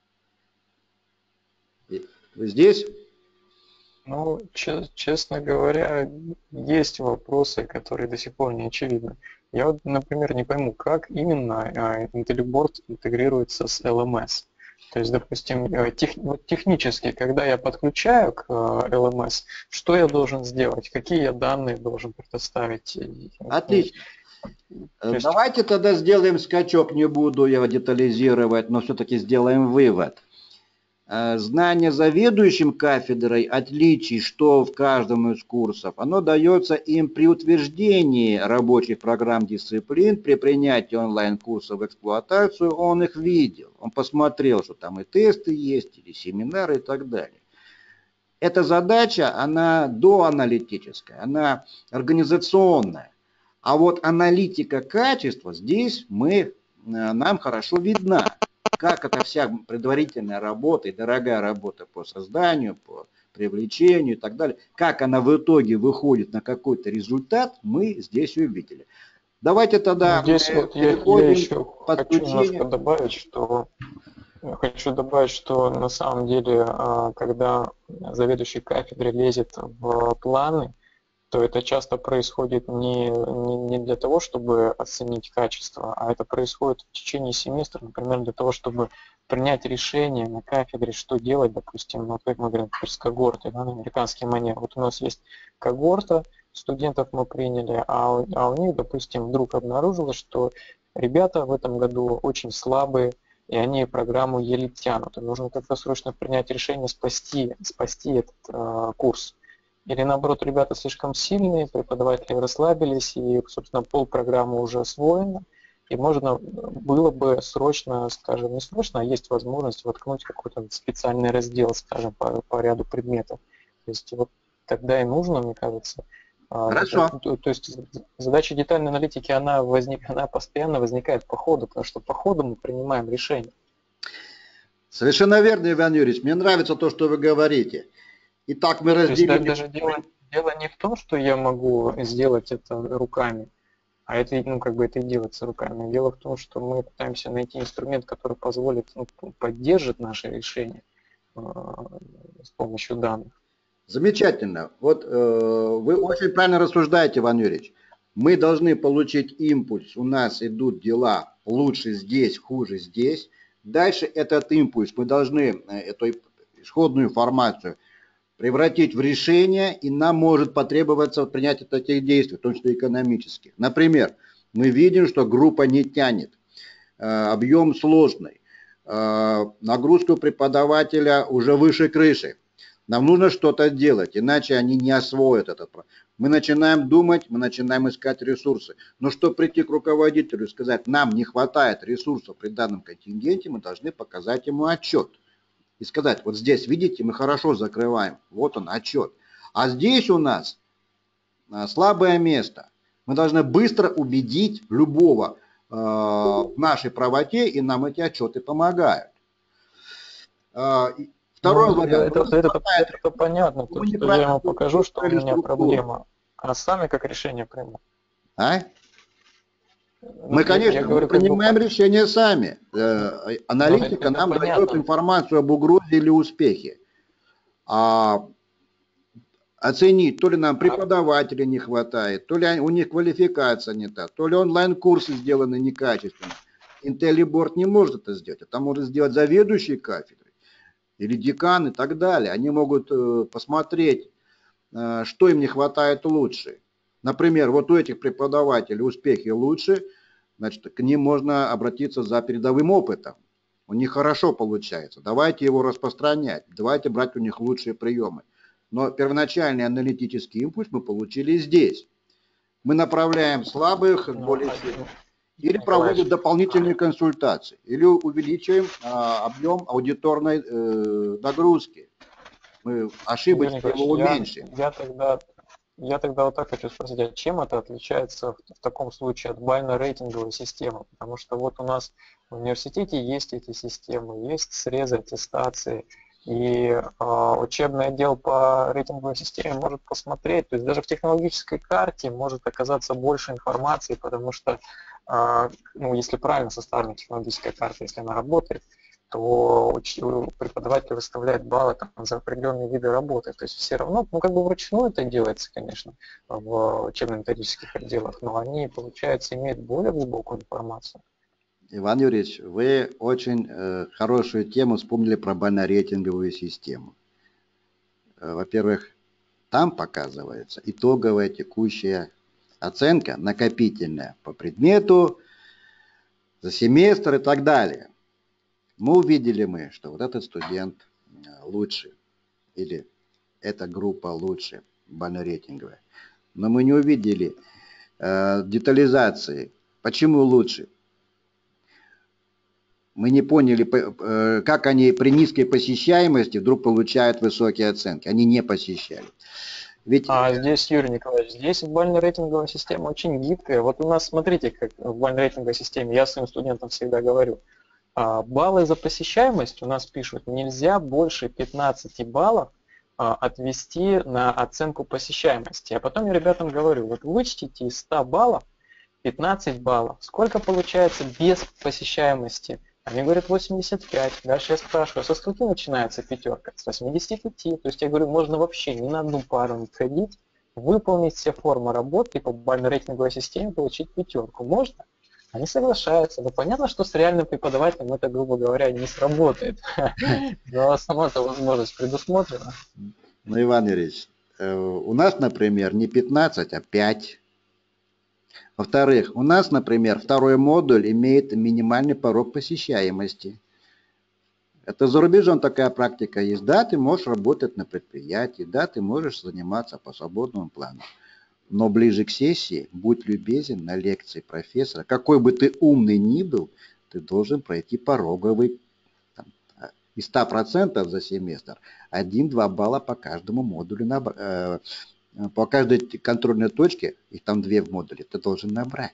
Вы здесь? Ну, честно говоря, есть вопросы, которые до сих пор не очевидны. Я вот, например, не пойму, как именно IntelliBoard интегрируется с LMS. То есть, допустим, вот технически, когда я подключаю к LMS, что я должен сделать, какие я данные должен предоставить? Отлично. То есть, Давайте тогда сделаем скачок, не буду его детализировать, но все-таки сделаем вывод. Знание заведующим кафедрой отличий, что в каждом из курсов, оно дается им при утверждении рабочих программ дисциплин, при принятии онлайн-курсов в эксплуатацию, он их видел, он посмотрел, что там и тесты есть, или семинары и так далее. Эта задача, она доаналитическая, она организационная. А вот аналитика качества здесь нам хорошо видна. Как эта вся предварительная работа и дорогая работа по созданию, по привлечению и так далее, как она в итоге выходит на какой-то результат, мы здесь увидели. Давайте тогда здесь вот я еще хочу немножко добавить, что на самом деле, когда заведующий кафедрой лезет в планы, то это часто происходит не для того, чтобы оценить качество, а это происходит в течение семестра, например, для того, чтобы принять решение на кафедре, что делать, допустим, вот как мы говорим, с когортой, да, на американский манер. Вот у нас есть когорта, студентов мы приняли, а у них, допустим, вдруг обнаружилось, что ребята в этом году очень слабые, и они программу еле тянут. И нужно как-то срочно принять решение спасти этот курс. Или наоборот, ребята слишком сильные, преподаватели расслабились, и, собственно, полпрограммы уже освоено, и можно было бы срочно, скажем, не срочно, а есть возможность воткнуть какой-то специальный раздел, скажем, по ряду предметов. То есть вот тогда и нужно, мне кажется. Хорошо. То есть задача детальной аналитики, она постоянно возникает по ходу, потому что по ходу мы принимаем решения. Совершенно верно, Иван Юрьевич. Мне нравится то, что вы говорите. Итак, мы разделили... То есть даже дело не в том, что я могу сделать это руками, а это, это и делается руками. Дело в том, что мы пытаемся найти инструмент, который позволит, поддержит наши решения с помощью данных. Замечательно. Вот вы очень правильно рассуждаете, Иван Юрьевич. Мы должны получить импульс. У нас идут дела лучше здесь, хуже здесь. Дальше этот импульс мы должны, эту исходную информацию, превратить в решение, и нам может потребоваться принятие таких действий, в том числе экономических. Например, мы видим, что группа не тянет, объем сложный, нагрузка преподавателя уже выше крыши. Нам нужно что-то делать, иначе они не освоят этот процесс. Мы начинаем думать, мы начинаем искать ресурсы. Но чтобы прийти к руководителю и сказать, нам не хватает ресурсов при данном контингенте, мы должны показать ему отчет. И сказать, вот здесь, видите, мы хорошо закрываем, вот он отчет. А здесь у нас слабое место. Мы должны быстро убедить любого в нашей правоте, и нам эти отчеты помогают. Второй вариант. Это понятно, то, что я ему покажу, что у меня проблема. А сами как решение примут. Мы, конечно, мы принимаем решения сами. Аналитика нам дает информацию об угрозе или успехе. А оценить, то ли нам преподавателей не хватает, то ли у них квалификация не та, то ли онлайн-курсы сделаны некачественно. IntelliBoard не может это сделать. Это может сделать заведующий кафедрой или декан и так далее. Они могут посмотреть, что им не хватает лучше. Например, вот у этих преподавателей успехи лучше, значит, к ним можно обратиться за передовым опытом. У них хорошо получается. Давайте его распространять, давайте брать у них лучшие приемы. Но первоначальный аналитический импульс мы получили здесь. Мы направляем слабых к более сильным. Или проводим дополнительные консультации, или увеличиваем объем аудиторной нагрузки. Мы ошибочно его уменьшим. Я тогда вот так хочу спросить, а чем это отличается в таком случае от бально-рейтинговой системы? Потому что вот у нас в университете есть эти системы, есть срезы аттестации, и учебный отдел по рейтинговой системе может посмотреть, то есть даже в технологической карте может оказаться больше информации, потому что, если правильно составлена технологическая карта, если она работает, то преподаватель выставляет баллы за определенные виды работы. То есть все равно, вручную это делается, конечно, в учебно-методических отделах, но они, получается, имеют более глубокую информацию. Иван Юрьевич, вы очень хорошую тему вспомнили про бально-рейтинговую систему. Во-первых, там показывается итоговая текущая оценка, накопительная по предмету, за семестр и так далее. Увидели, что вот этот студент лучше, или эта группа лучше, бально-рейтинговая. Но мы не увидели детализации, почему лучше. Мы не поняли, как они при низкой посещаемости вдруг получают высокие оценки. Они не посещали. Ведь... здесь, Юрий Николаевич, здесь бально-рейтинговая система очень гибкая. Вот у нас, смотрите, как в бально-рейтинговой системе, я своим студентам всегда говорю, баллы за посещаемость у нас пишут, нельзя больше 15 баллов отвести на оценку посещаемости. А потом я ребятам говорю, вот вычтите из 100 баллов 15 баллов. Сколько получается без посещаемости? Они говорят 85. Дальше я спрашиваю, со скольки начинается пятерка? С 85. То есть я говорю, можно вообще ни на одну пару не ходить, выполнить все формы работы и по бально-рейтинговой системе получить пятерку. Можно? Они соглашаются. Но понятно, что с реальным преподавателем это, грубо говоря, не сработает. Но сама эта возможность предусмотрена. Ну, Иван Юрьевич, у нас, например, не 15, а 5. Во-вторых, у нас, например, второй модуль имеет минимальный порог посещаемости. Это за рубежом такая практика есть. Да, ты можешь работать на предприятии, да, ты можешь заниматься по свободному плану. Но ближе к сессии будь любезен на лекции профессора. Какой бы ты умный ни был, ты должен пройти пороговый из 100% за семестр 1-2 балла по каждому модулю, по каждой контрольной точке, их там 2 в модуле, ты должен набрать.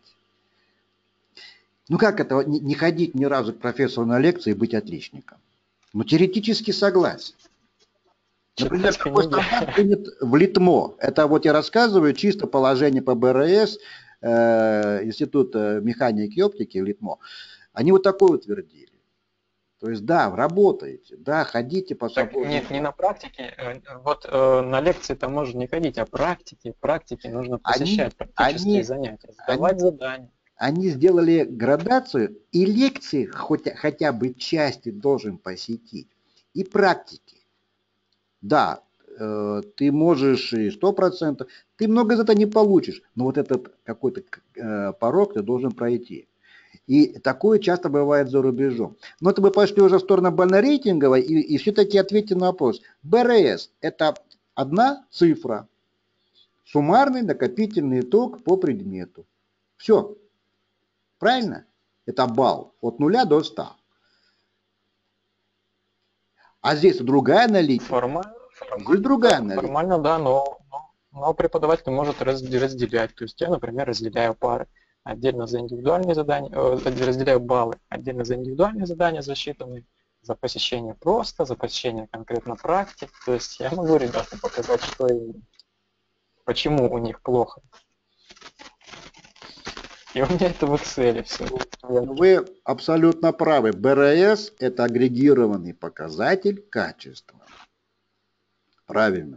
Ну как это, не ходить ни разу к профессору на лекции и быть отличником? Ну теоретически согласен. Например, какой стандарт принят в ЛИТМО? Это вот я рассказываю чисто положение по БРС, Институт механики и оптики, ЛИТМО. Они вот такое утвердили. То есть, да, работаете, да, ходите по свободному. Нет, не на практике. Вот на лекции-то можно не ходить, а практики нужно посещать практические занятия, сдавать задания. Они сделали градацию, и лекции хотя бы части должен посетить, и практики. Да, ты можешь и 100%, ты много за это не получишь, но вот этот какой-то порог ты должен пройти. И такое часто бывает за рубежом. Но это мы пошли уже в сторону бально-рейтинговой, и все-таки ответьте на вопрос. БРС – это одна цифра, суммарный накопительный итог по предмету. Все. Правильно? Это балл от 0 до 100. А здесь другая аналитика. Формально, да, но преподаватель может разделять. То есть я, например, разделяю пары. Отдельно за индивидуальные задания, разделяю баллы, отдельно за индивидуальные задания засчитанные, за посещение просто, за посещение конкретно практик. То есть я могу ребятам показать, что и почему у них плохо. И у меня это в Excel все. Вы абсолютно правы. БРС – это агрегированный показатель качества. Правильно.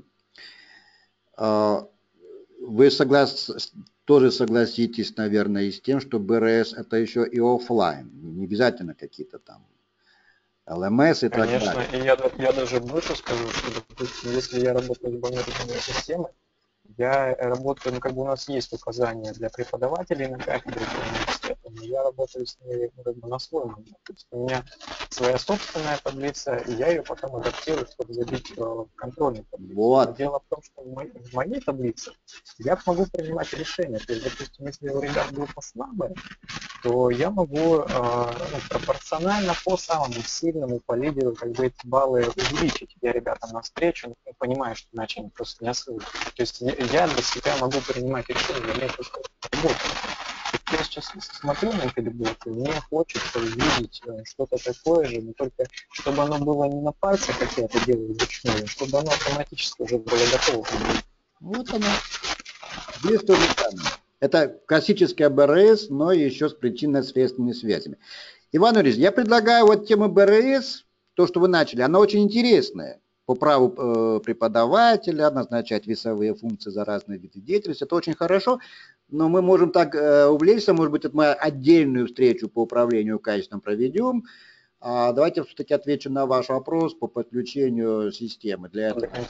Вы тоже согласитесь, наверное, и с тем, что БРС это еще и офлайн, не обязательно какие-то там ЛМС и так далее. Конечно, и я даже больше скажу, что, допустим, если я работаю с бально-рейтинговой системой, я работаю, у нас есть указания для преподавателей на кафедре университета, но я работаю с ней на свой манер. То есть у меня своя собственная таблица, и я ее потом адаптирую, чтобы забить в контрольную таблицу. Вот. Дело в том, что в моей таблице я могу принимать решения. То есть, допустим, если у ребят группа слабая, то я могу пропорционально по самому сильному, по лидеру, эти баллы увеличить. Я ребятам навстречу, понимаю, что иначе они просто не освоят. То есть я для себя могу принимать решения, я просто работаю. Я сейчас смотрю на Интеллиборт, и мне хочется увидеть что-то такое же, но только чтобы оно было не на пальце, как я это делаю вручную, чтобы оно автоматически уже было готово. Вот оно. Здесь то же самое. Это классическая БРС, но еще с причинно-следственными связями. Иван Юрьевич, я предлагаю вот тему БРС, то, что вы начали, она очень интересная. По праву преподавателя назначать весовые функции за разные виды деятельности. Это очень хорошо. Но мы можем так увлечься, может быть, это мы отдельную встречу по управлению качеством проведем. Давайте все-таки отвечу на ваш вопрос по подключению системы. Для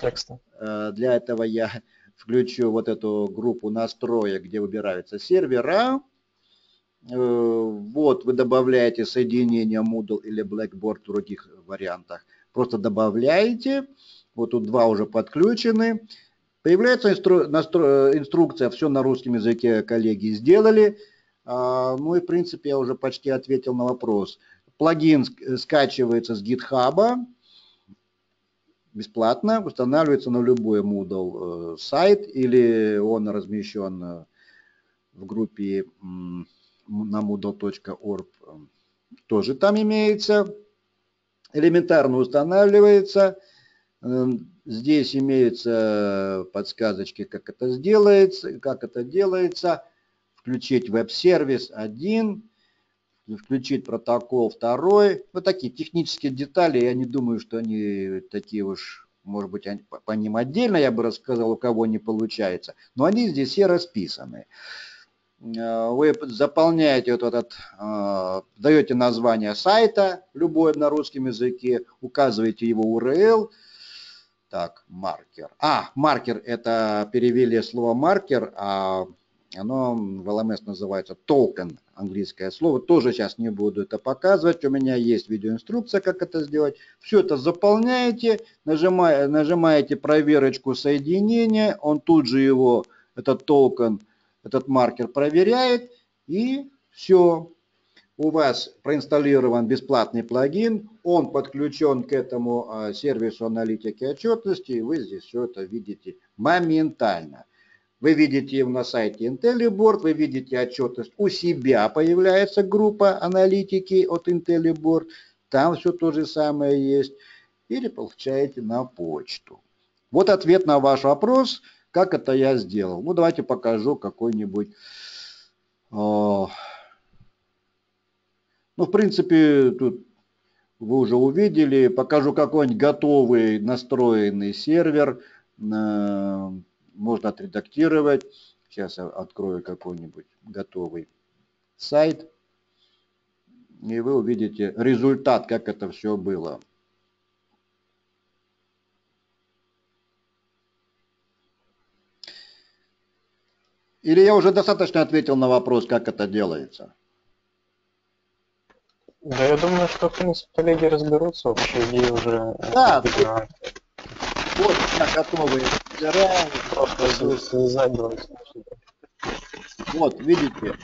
этого я включу вот эту группу настроек, где выбираются сервера. Вот вы добавляете соединение Moodle или Blackboard в других вариантах. Просто добавляете. Вот тут два уже подключены. Появляется инструкция, все на русском языке коллеги сделали. Ну и в принципе я уже почти ответил на вопрос. Плагин скачивается с GitHub, бесплатно, устанавливается на любой Moodle сайт, или он размещен в группе на moodle.org, тоже там имеется. Элементарно устанавливается. Здесь имеются подсказочки, как это делается. Включить веб-сервис 1. Включить протокол 2. Вот такие технические детали, я не думаю, что они такие уж, может быть, по ним отдельно я бы рассказал, у кого не получается, но они здесь все расписаны. Вы заполняете вот этот, даете название сайта, любое на русском языке, указываете его URL. Так, маркер. Маркер, это перевели слово маркер, а оно в LMS называется токен, английское слово. Тоже сейчас не буду это показывать. У меня есть видеоинструкция, как это сделать. Все это заполняете, нажимаете проверочку соединения. Он тут же его, этот токен, этот маркер проверяет. И все. У вас проинсталлирован бесплатный плагин. Он подключен к этому сервису аналитики отчетности. И вы здесь все это видите моментально. Вы видите его на сайте IntelliBoard, вы видите отчетность, у себя появляется группа аналитики от IntelliBoard, там все то же самое есть, или получаете на почту. Вот ответ на ваш вопрос, как это я сделал. Ну, давайте покажу какой-нибудь, в принципе, тут вы уже увидели, покажу какой-нибудь готовый настроенный сервер, можно отредактировать. Сейчас я открою какой-нибудь готовый сайт. И вы увидите результат, как это все было. Или я уже достаточно ответил на вопрос, как это делается? Да, я думаю, что, в принципе, коллеги разберутся вообще, идеи уже. Да, вот у меня готовые сервера. Вот, видите,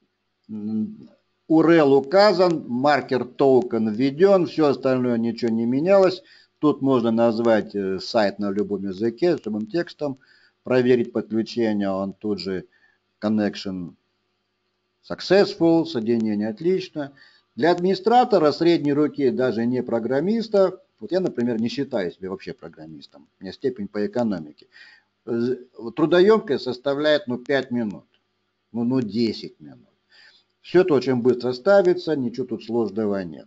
URL указан, маркер токен введен, все остальное ничего не менялось. Тут можно назвать сайт на любом языке, с любым текстом, проверить подключение, он тут же connection successful, соединение отлично. Для администратора средней руки, даже не программиста, вот я, например, не считаю себя вообще программистом, у меня степень по экономике. Трудоемкость составляет 5 минут, 10 минут. Все это очень быстро ставится, ничего тут сложного нет.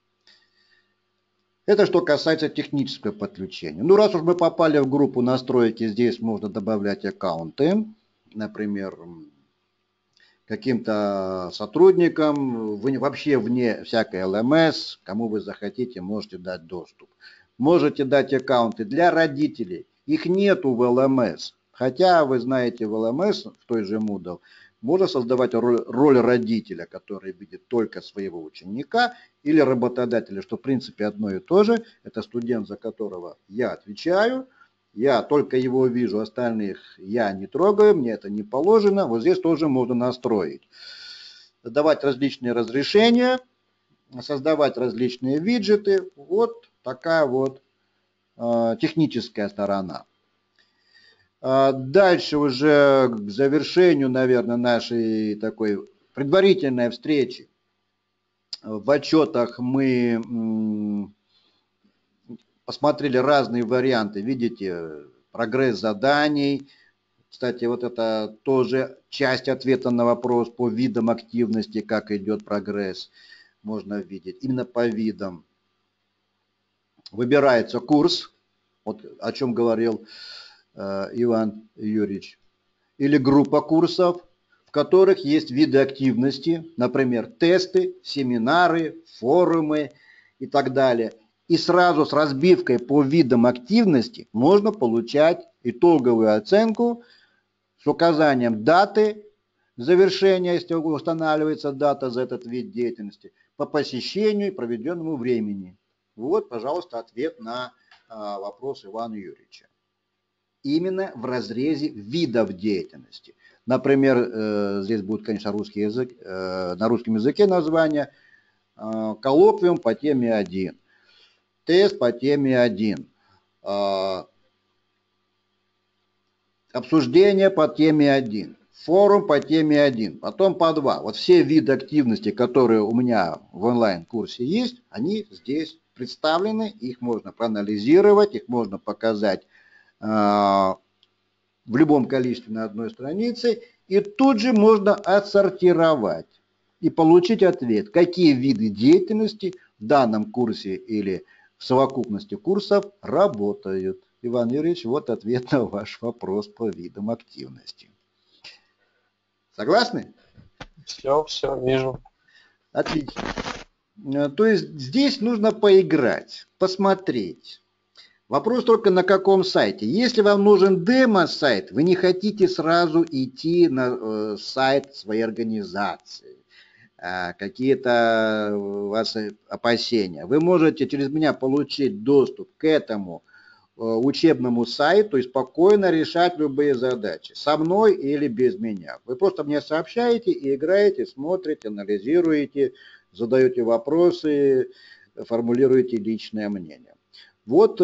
Это что касается технического подключения. Раз уж мы попали в группу настройки, здесь можно добавлять аккаунты, например, каким-то сотрудникам, вообще вне всякой LMS, кому вы захотите, можете дать доступ. Можете дать аккаунты для родителей. Их нету в LMS. Хотя вы знаете, в LMS, в той же Moodle, можно создавать роль родителя, который видит только своего ученика, или работодателя, что в принципе одно и то же. Это студент, за которого я отвечаю. Я только его вижу, остальных я не трогаю, мне это не положено. Вот здесь тоже можно настроить. Давать различные разрешения, создавать различные виджеты. Вот такая вот техническая сторона. Дальше уже к завершению, наверное, нашей такой предварительной встречи. В отчетах мы посмотрели разные варианты. Видите, прогресс заданий. Кстати, вот это тоже часть ответа на вопрос по видам активности, как идет прогресс. Можно видеть именно по видам. Выбирается курс, вот о чем говорил Иван Юрьевич, или группа курсов. которых есть виды активности, например, тесты, семинары, форумы и так далее. И сразу с разбивкой по видам активности можно получать итоговую оценку с указанием даты завершения, если устанавливается дата за этот вид деятельности, по посещению и проведенному времени. Вот, пожалуйста, ответ на вопрос Ивана Юрьевича. Именно в разрезе видов деятельности. Например, здесь будет, конечно, русский язык, на русском языке название, коллоквиум по теме 1, тест по теме 1, обсуждение по теме 1, форум по теме 1, потом по 2. Вот все виды активности, которые у меня в онлайн-курсе есть, они здесь представлены, их можно проанализировать, их можно показать в любом количестве на одной странице, и тут же можно отсортировать и получить ответ, какие виды деятельности в данном курсе или в совокупности курсов работают. Иван Юрьевич, вот ответ на ваш вопрос по видам активности. Согласны? Все, вижу. Отлично. То есть здесь нужно поиграть, посмотреть. Вопрос только на каком сайте. Если вам нужен демо-сайт, вы не хотите сразу идти на сайт своей организации, какие-то у вас опасения. Вы можете через меня получить доступ к этому учебному сайту и спокойно решать любые задачи, со мной или без меня. Вы просто мне сообщаете и играете, смотрите, анализируете, задаете вопросы, формулируете личное мнение. Вот,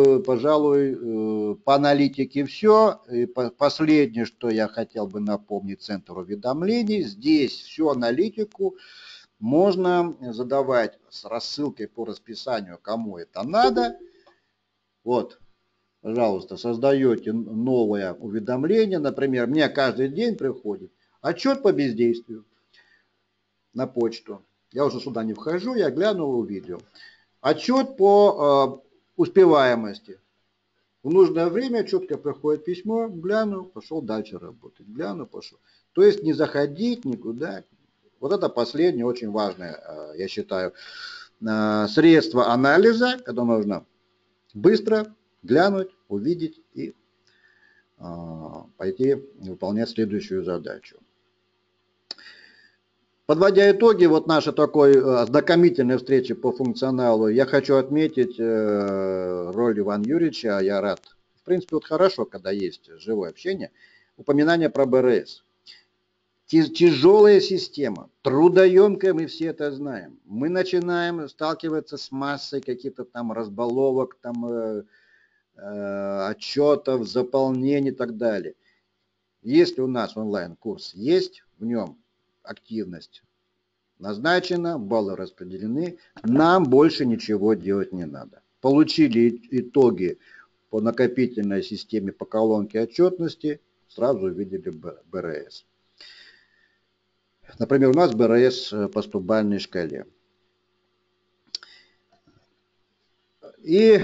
пожалуй, по аналитике все. И последнее, что я хотел бы напомнить, центр уведомлений. Здесь всю аналитику можно задавать с рассылкой по расписанию, кому это надо. Вот, пожалуйста, создаете новое уведомление. Например, мне каждый день приходит отчет по бездействию на почту. Я уже сюда не вхожу, я глянул, увидел. Отчет по успеваемости. В нужное время четко приходит письмо, глянул, пошел дальше работать. Глянул, пошел. То есть не заходить никуда. Вот это последнее, очень важное, я считаю, средство анализа, когда нужно быстро глянуть, увидеть и пойти выполнять следующую задачу. Подводя итоги вот нашей такой ознакомительной встречи по функционалу, я хочу отметить роль Ивана Юрьевича. Я рад. В принципе, вот хорошо, когда есть живое общение. Упоминание про БРС. Тяжелая система, трудоемкая, мы все это знаем. Мы начинаем сталкиваться с массой каких-то там разбаловок, там отчетов, заполнений и так далее. Если у нас онлайн-курс есть, в нем активность назначена, баллы распределены, нам больше ничего делать не надо. Получили итоги по накопительной системе по колонке отчетности, сразу увидели БРС. Например, у нас БРС по стубальной шкале. И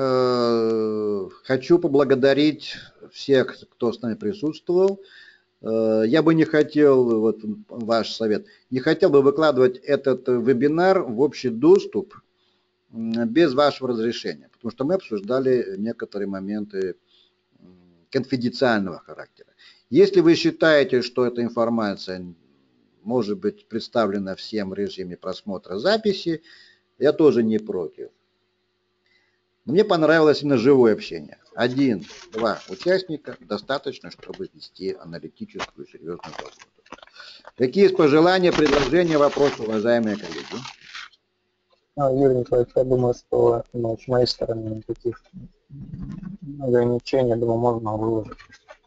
хочу поблагодарить всех, кто с нами присутствовал. Я бы не хотел, вот ваш совет, не хотел бы выкладывать этот вебинар в общий доступ без вашего разрешения, потому что мы обсуждали некоторые моменты конфиденциального характера. Если вы считаете, что эта информация может быть представлена всем в режиме просмотра записи, я тоже не против. Мне понравилось именно живое общение. 1-2 участника достаточно, чтобы вести аналитическую серьезную работу. Какие есть пожелания, предложения, вопросы, уважаемые коллеги? Юрий Николаевич, я думаю, что с моей стороны никаких ограничений, я думаю, можно выложить.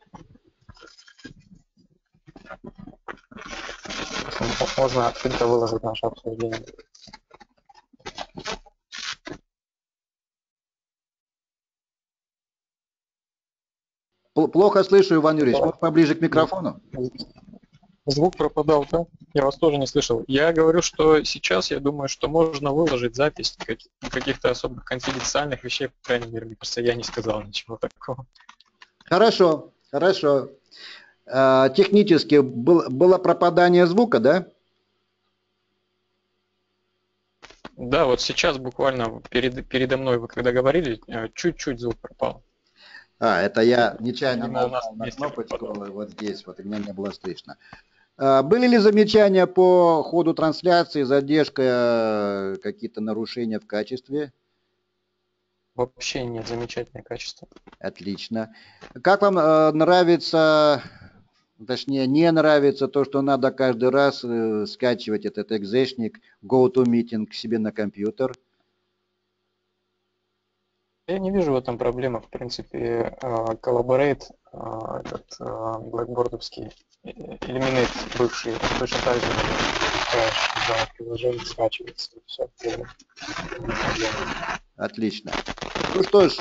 Можно открыто выложить наше обсуждение. Плохо слышу, Иван Юрьевич. Может, поближе к микрофону? Звук пропадал, да? Я вас тоже не слышал. Я говорю, что сейчас я думаю, что можно выложить запись каких-то особых конфиденциальных вещей, по крайней мере, мне кажется, я не сказал ничего такого. Хорошо, хорошо. Технически было пропадание звука, да? Да, вот сейчас буквально передо мной вы когда говорили, чуть-чуть звук пропал. Это я нечаянно Видимо, у нас нажал на вместе кнопочку пропадало. вот здесь, вот, и меня не было слышно. Были ли замечания по ходу трансляции, задержка, какие-то нарушения в качестве? Вообще нет, замечательное качество. Отлично. Как вам нравится, точнее, не нравится то, что надо каждый раз скачивать этот экзешник GoToMeeting к себе на компьютер? Я не вижу в этом проблемы. В принципе, Collaborate, этот блэкбордовский Illuminate бывший, точно так же запускаешь приложение, скачивается, все, не проблема. Отлично. Ну что ж,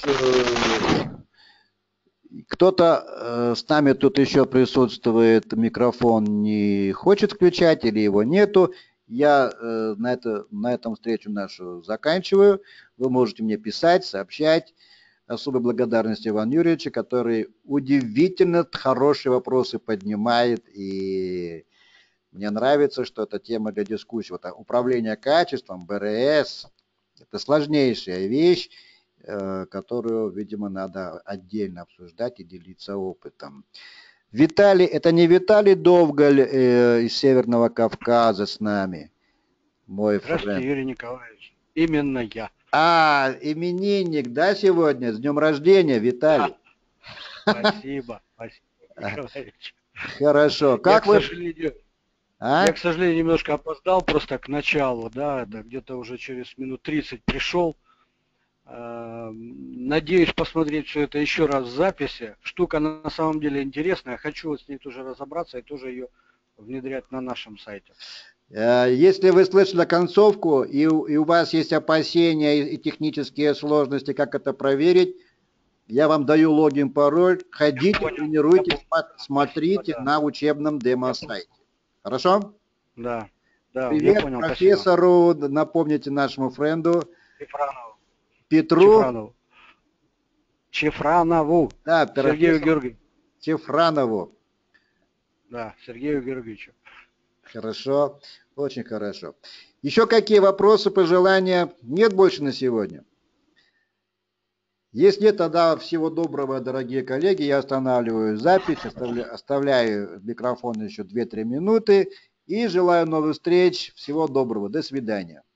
кто-то с нами тут еще присутствует, микрофон не хочет включать или его нету. Я на этом встречу нашу заканчиваю. Вы можете мне писать, сообщать. Особой благодарности Ивану Юрьевичу, который удивительно хорошие вопросы поднимает. И мне нравится, что это тема для дискуссии. Вот управление качеством, БРС, это сложнейшая вещь, которую, видимо, надо отдельно обсуждать и делиться опытом. Виталий, это не Виталий Довголь из Северного Кавказа с нами, мой Здравствуйте, френд. Юрий Николаевич. Именно я. Именинник, да, сегодня? С днем рождения, Виталий. Спасибо, спасибо, Николаевич. Хорошо. Как вы... Я, к сожалению, немножко опоздал просто к началу, да, это где-то уже через минут 30 пришел. Надеюсь посмотреть все это еще раз в записи. Штука на самом деле интересная. Хочу с ней тоже разобраться и тоже ее внедрять на нашем сайте. Если вы слышали концовку и у вас есть опасения и технические сложности, как это проверить, я вам даю логин, пароль, ходите, тренируйтесь, смотрите на учебном демо-сайте. Хорошо? Да, да. Привет я понял, профессору, спасибо. Напомните нашему френду. Чефранову. Петру. Чефранову. Да, Сергею Георгиевичу. Чефранову. Да, Сергею Георгиевичу. Хорошо, очень хорошо. Еще какие вопросы, пожелания? Нет больше на сегодня? Если нет, тогда всего доброго, дорогие коллеги. Я останавливаю запись, оставляю микрофон еще 2-3 минуты и желаю новых встреч. Всего доброго. До свидания.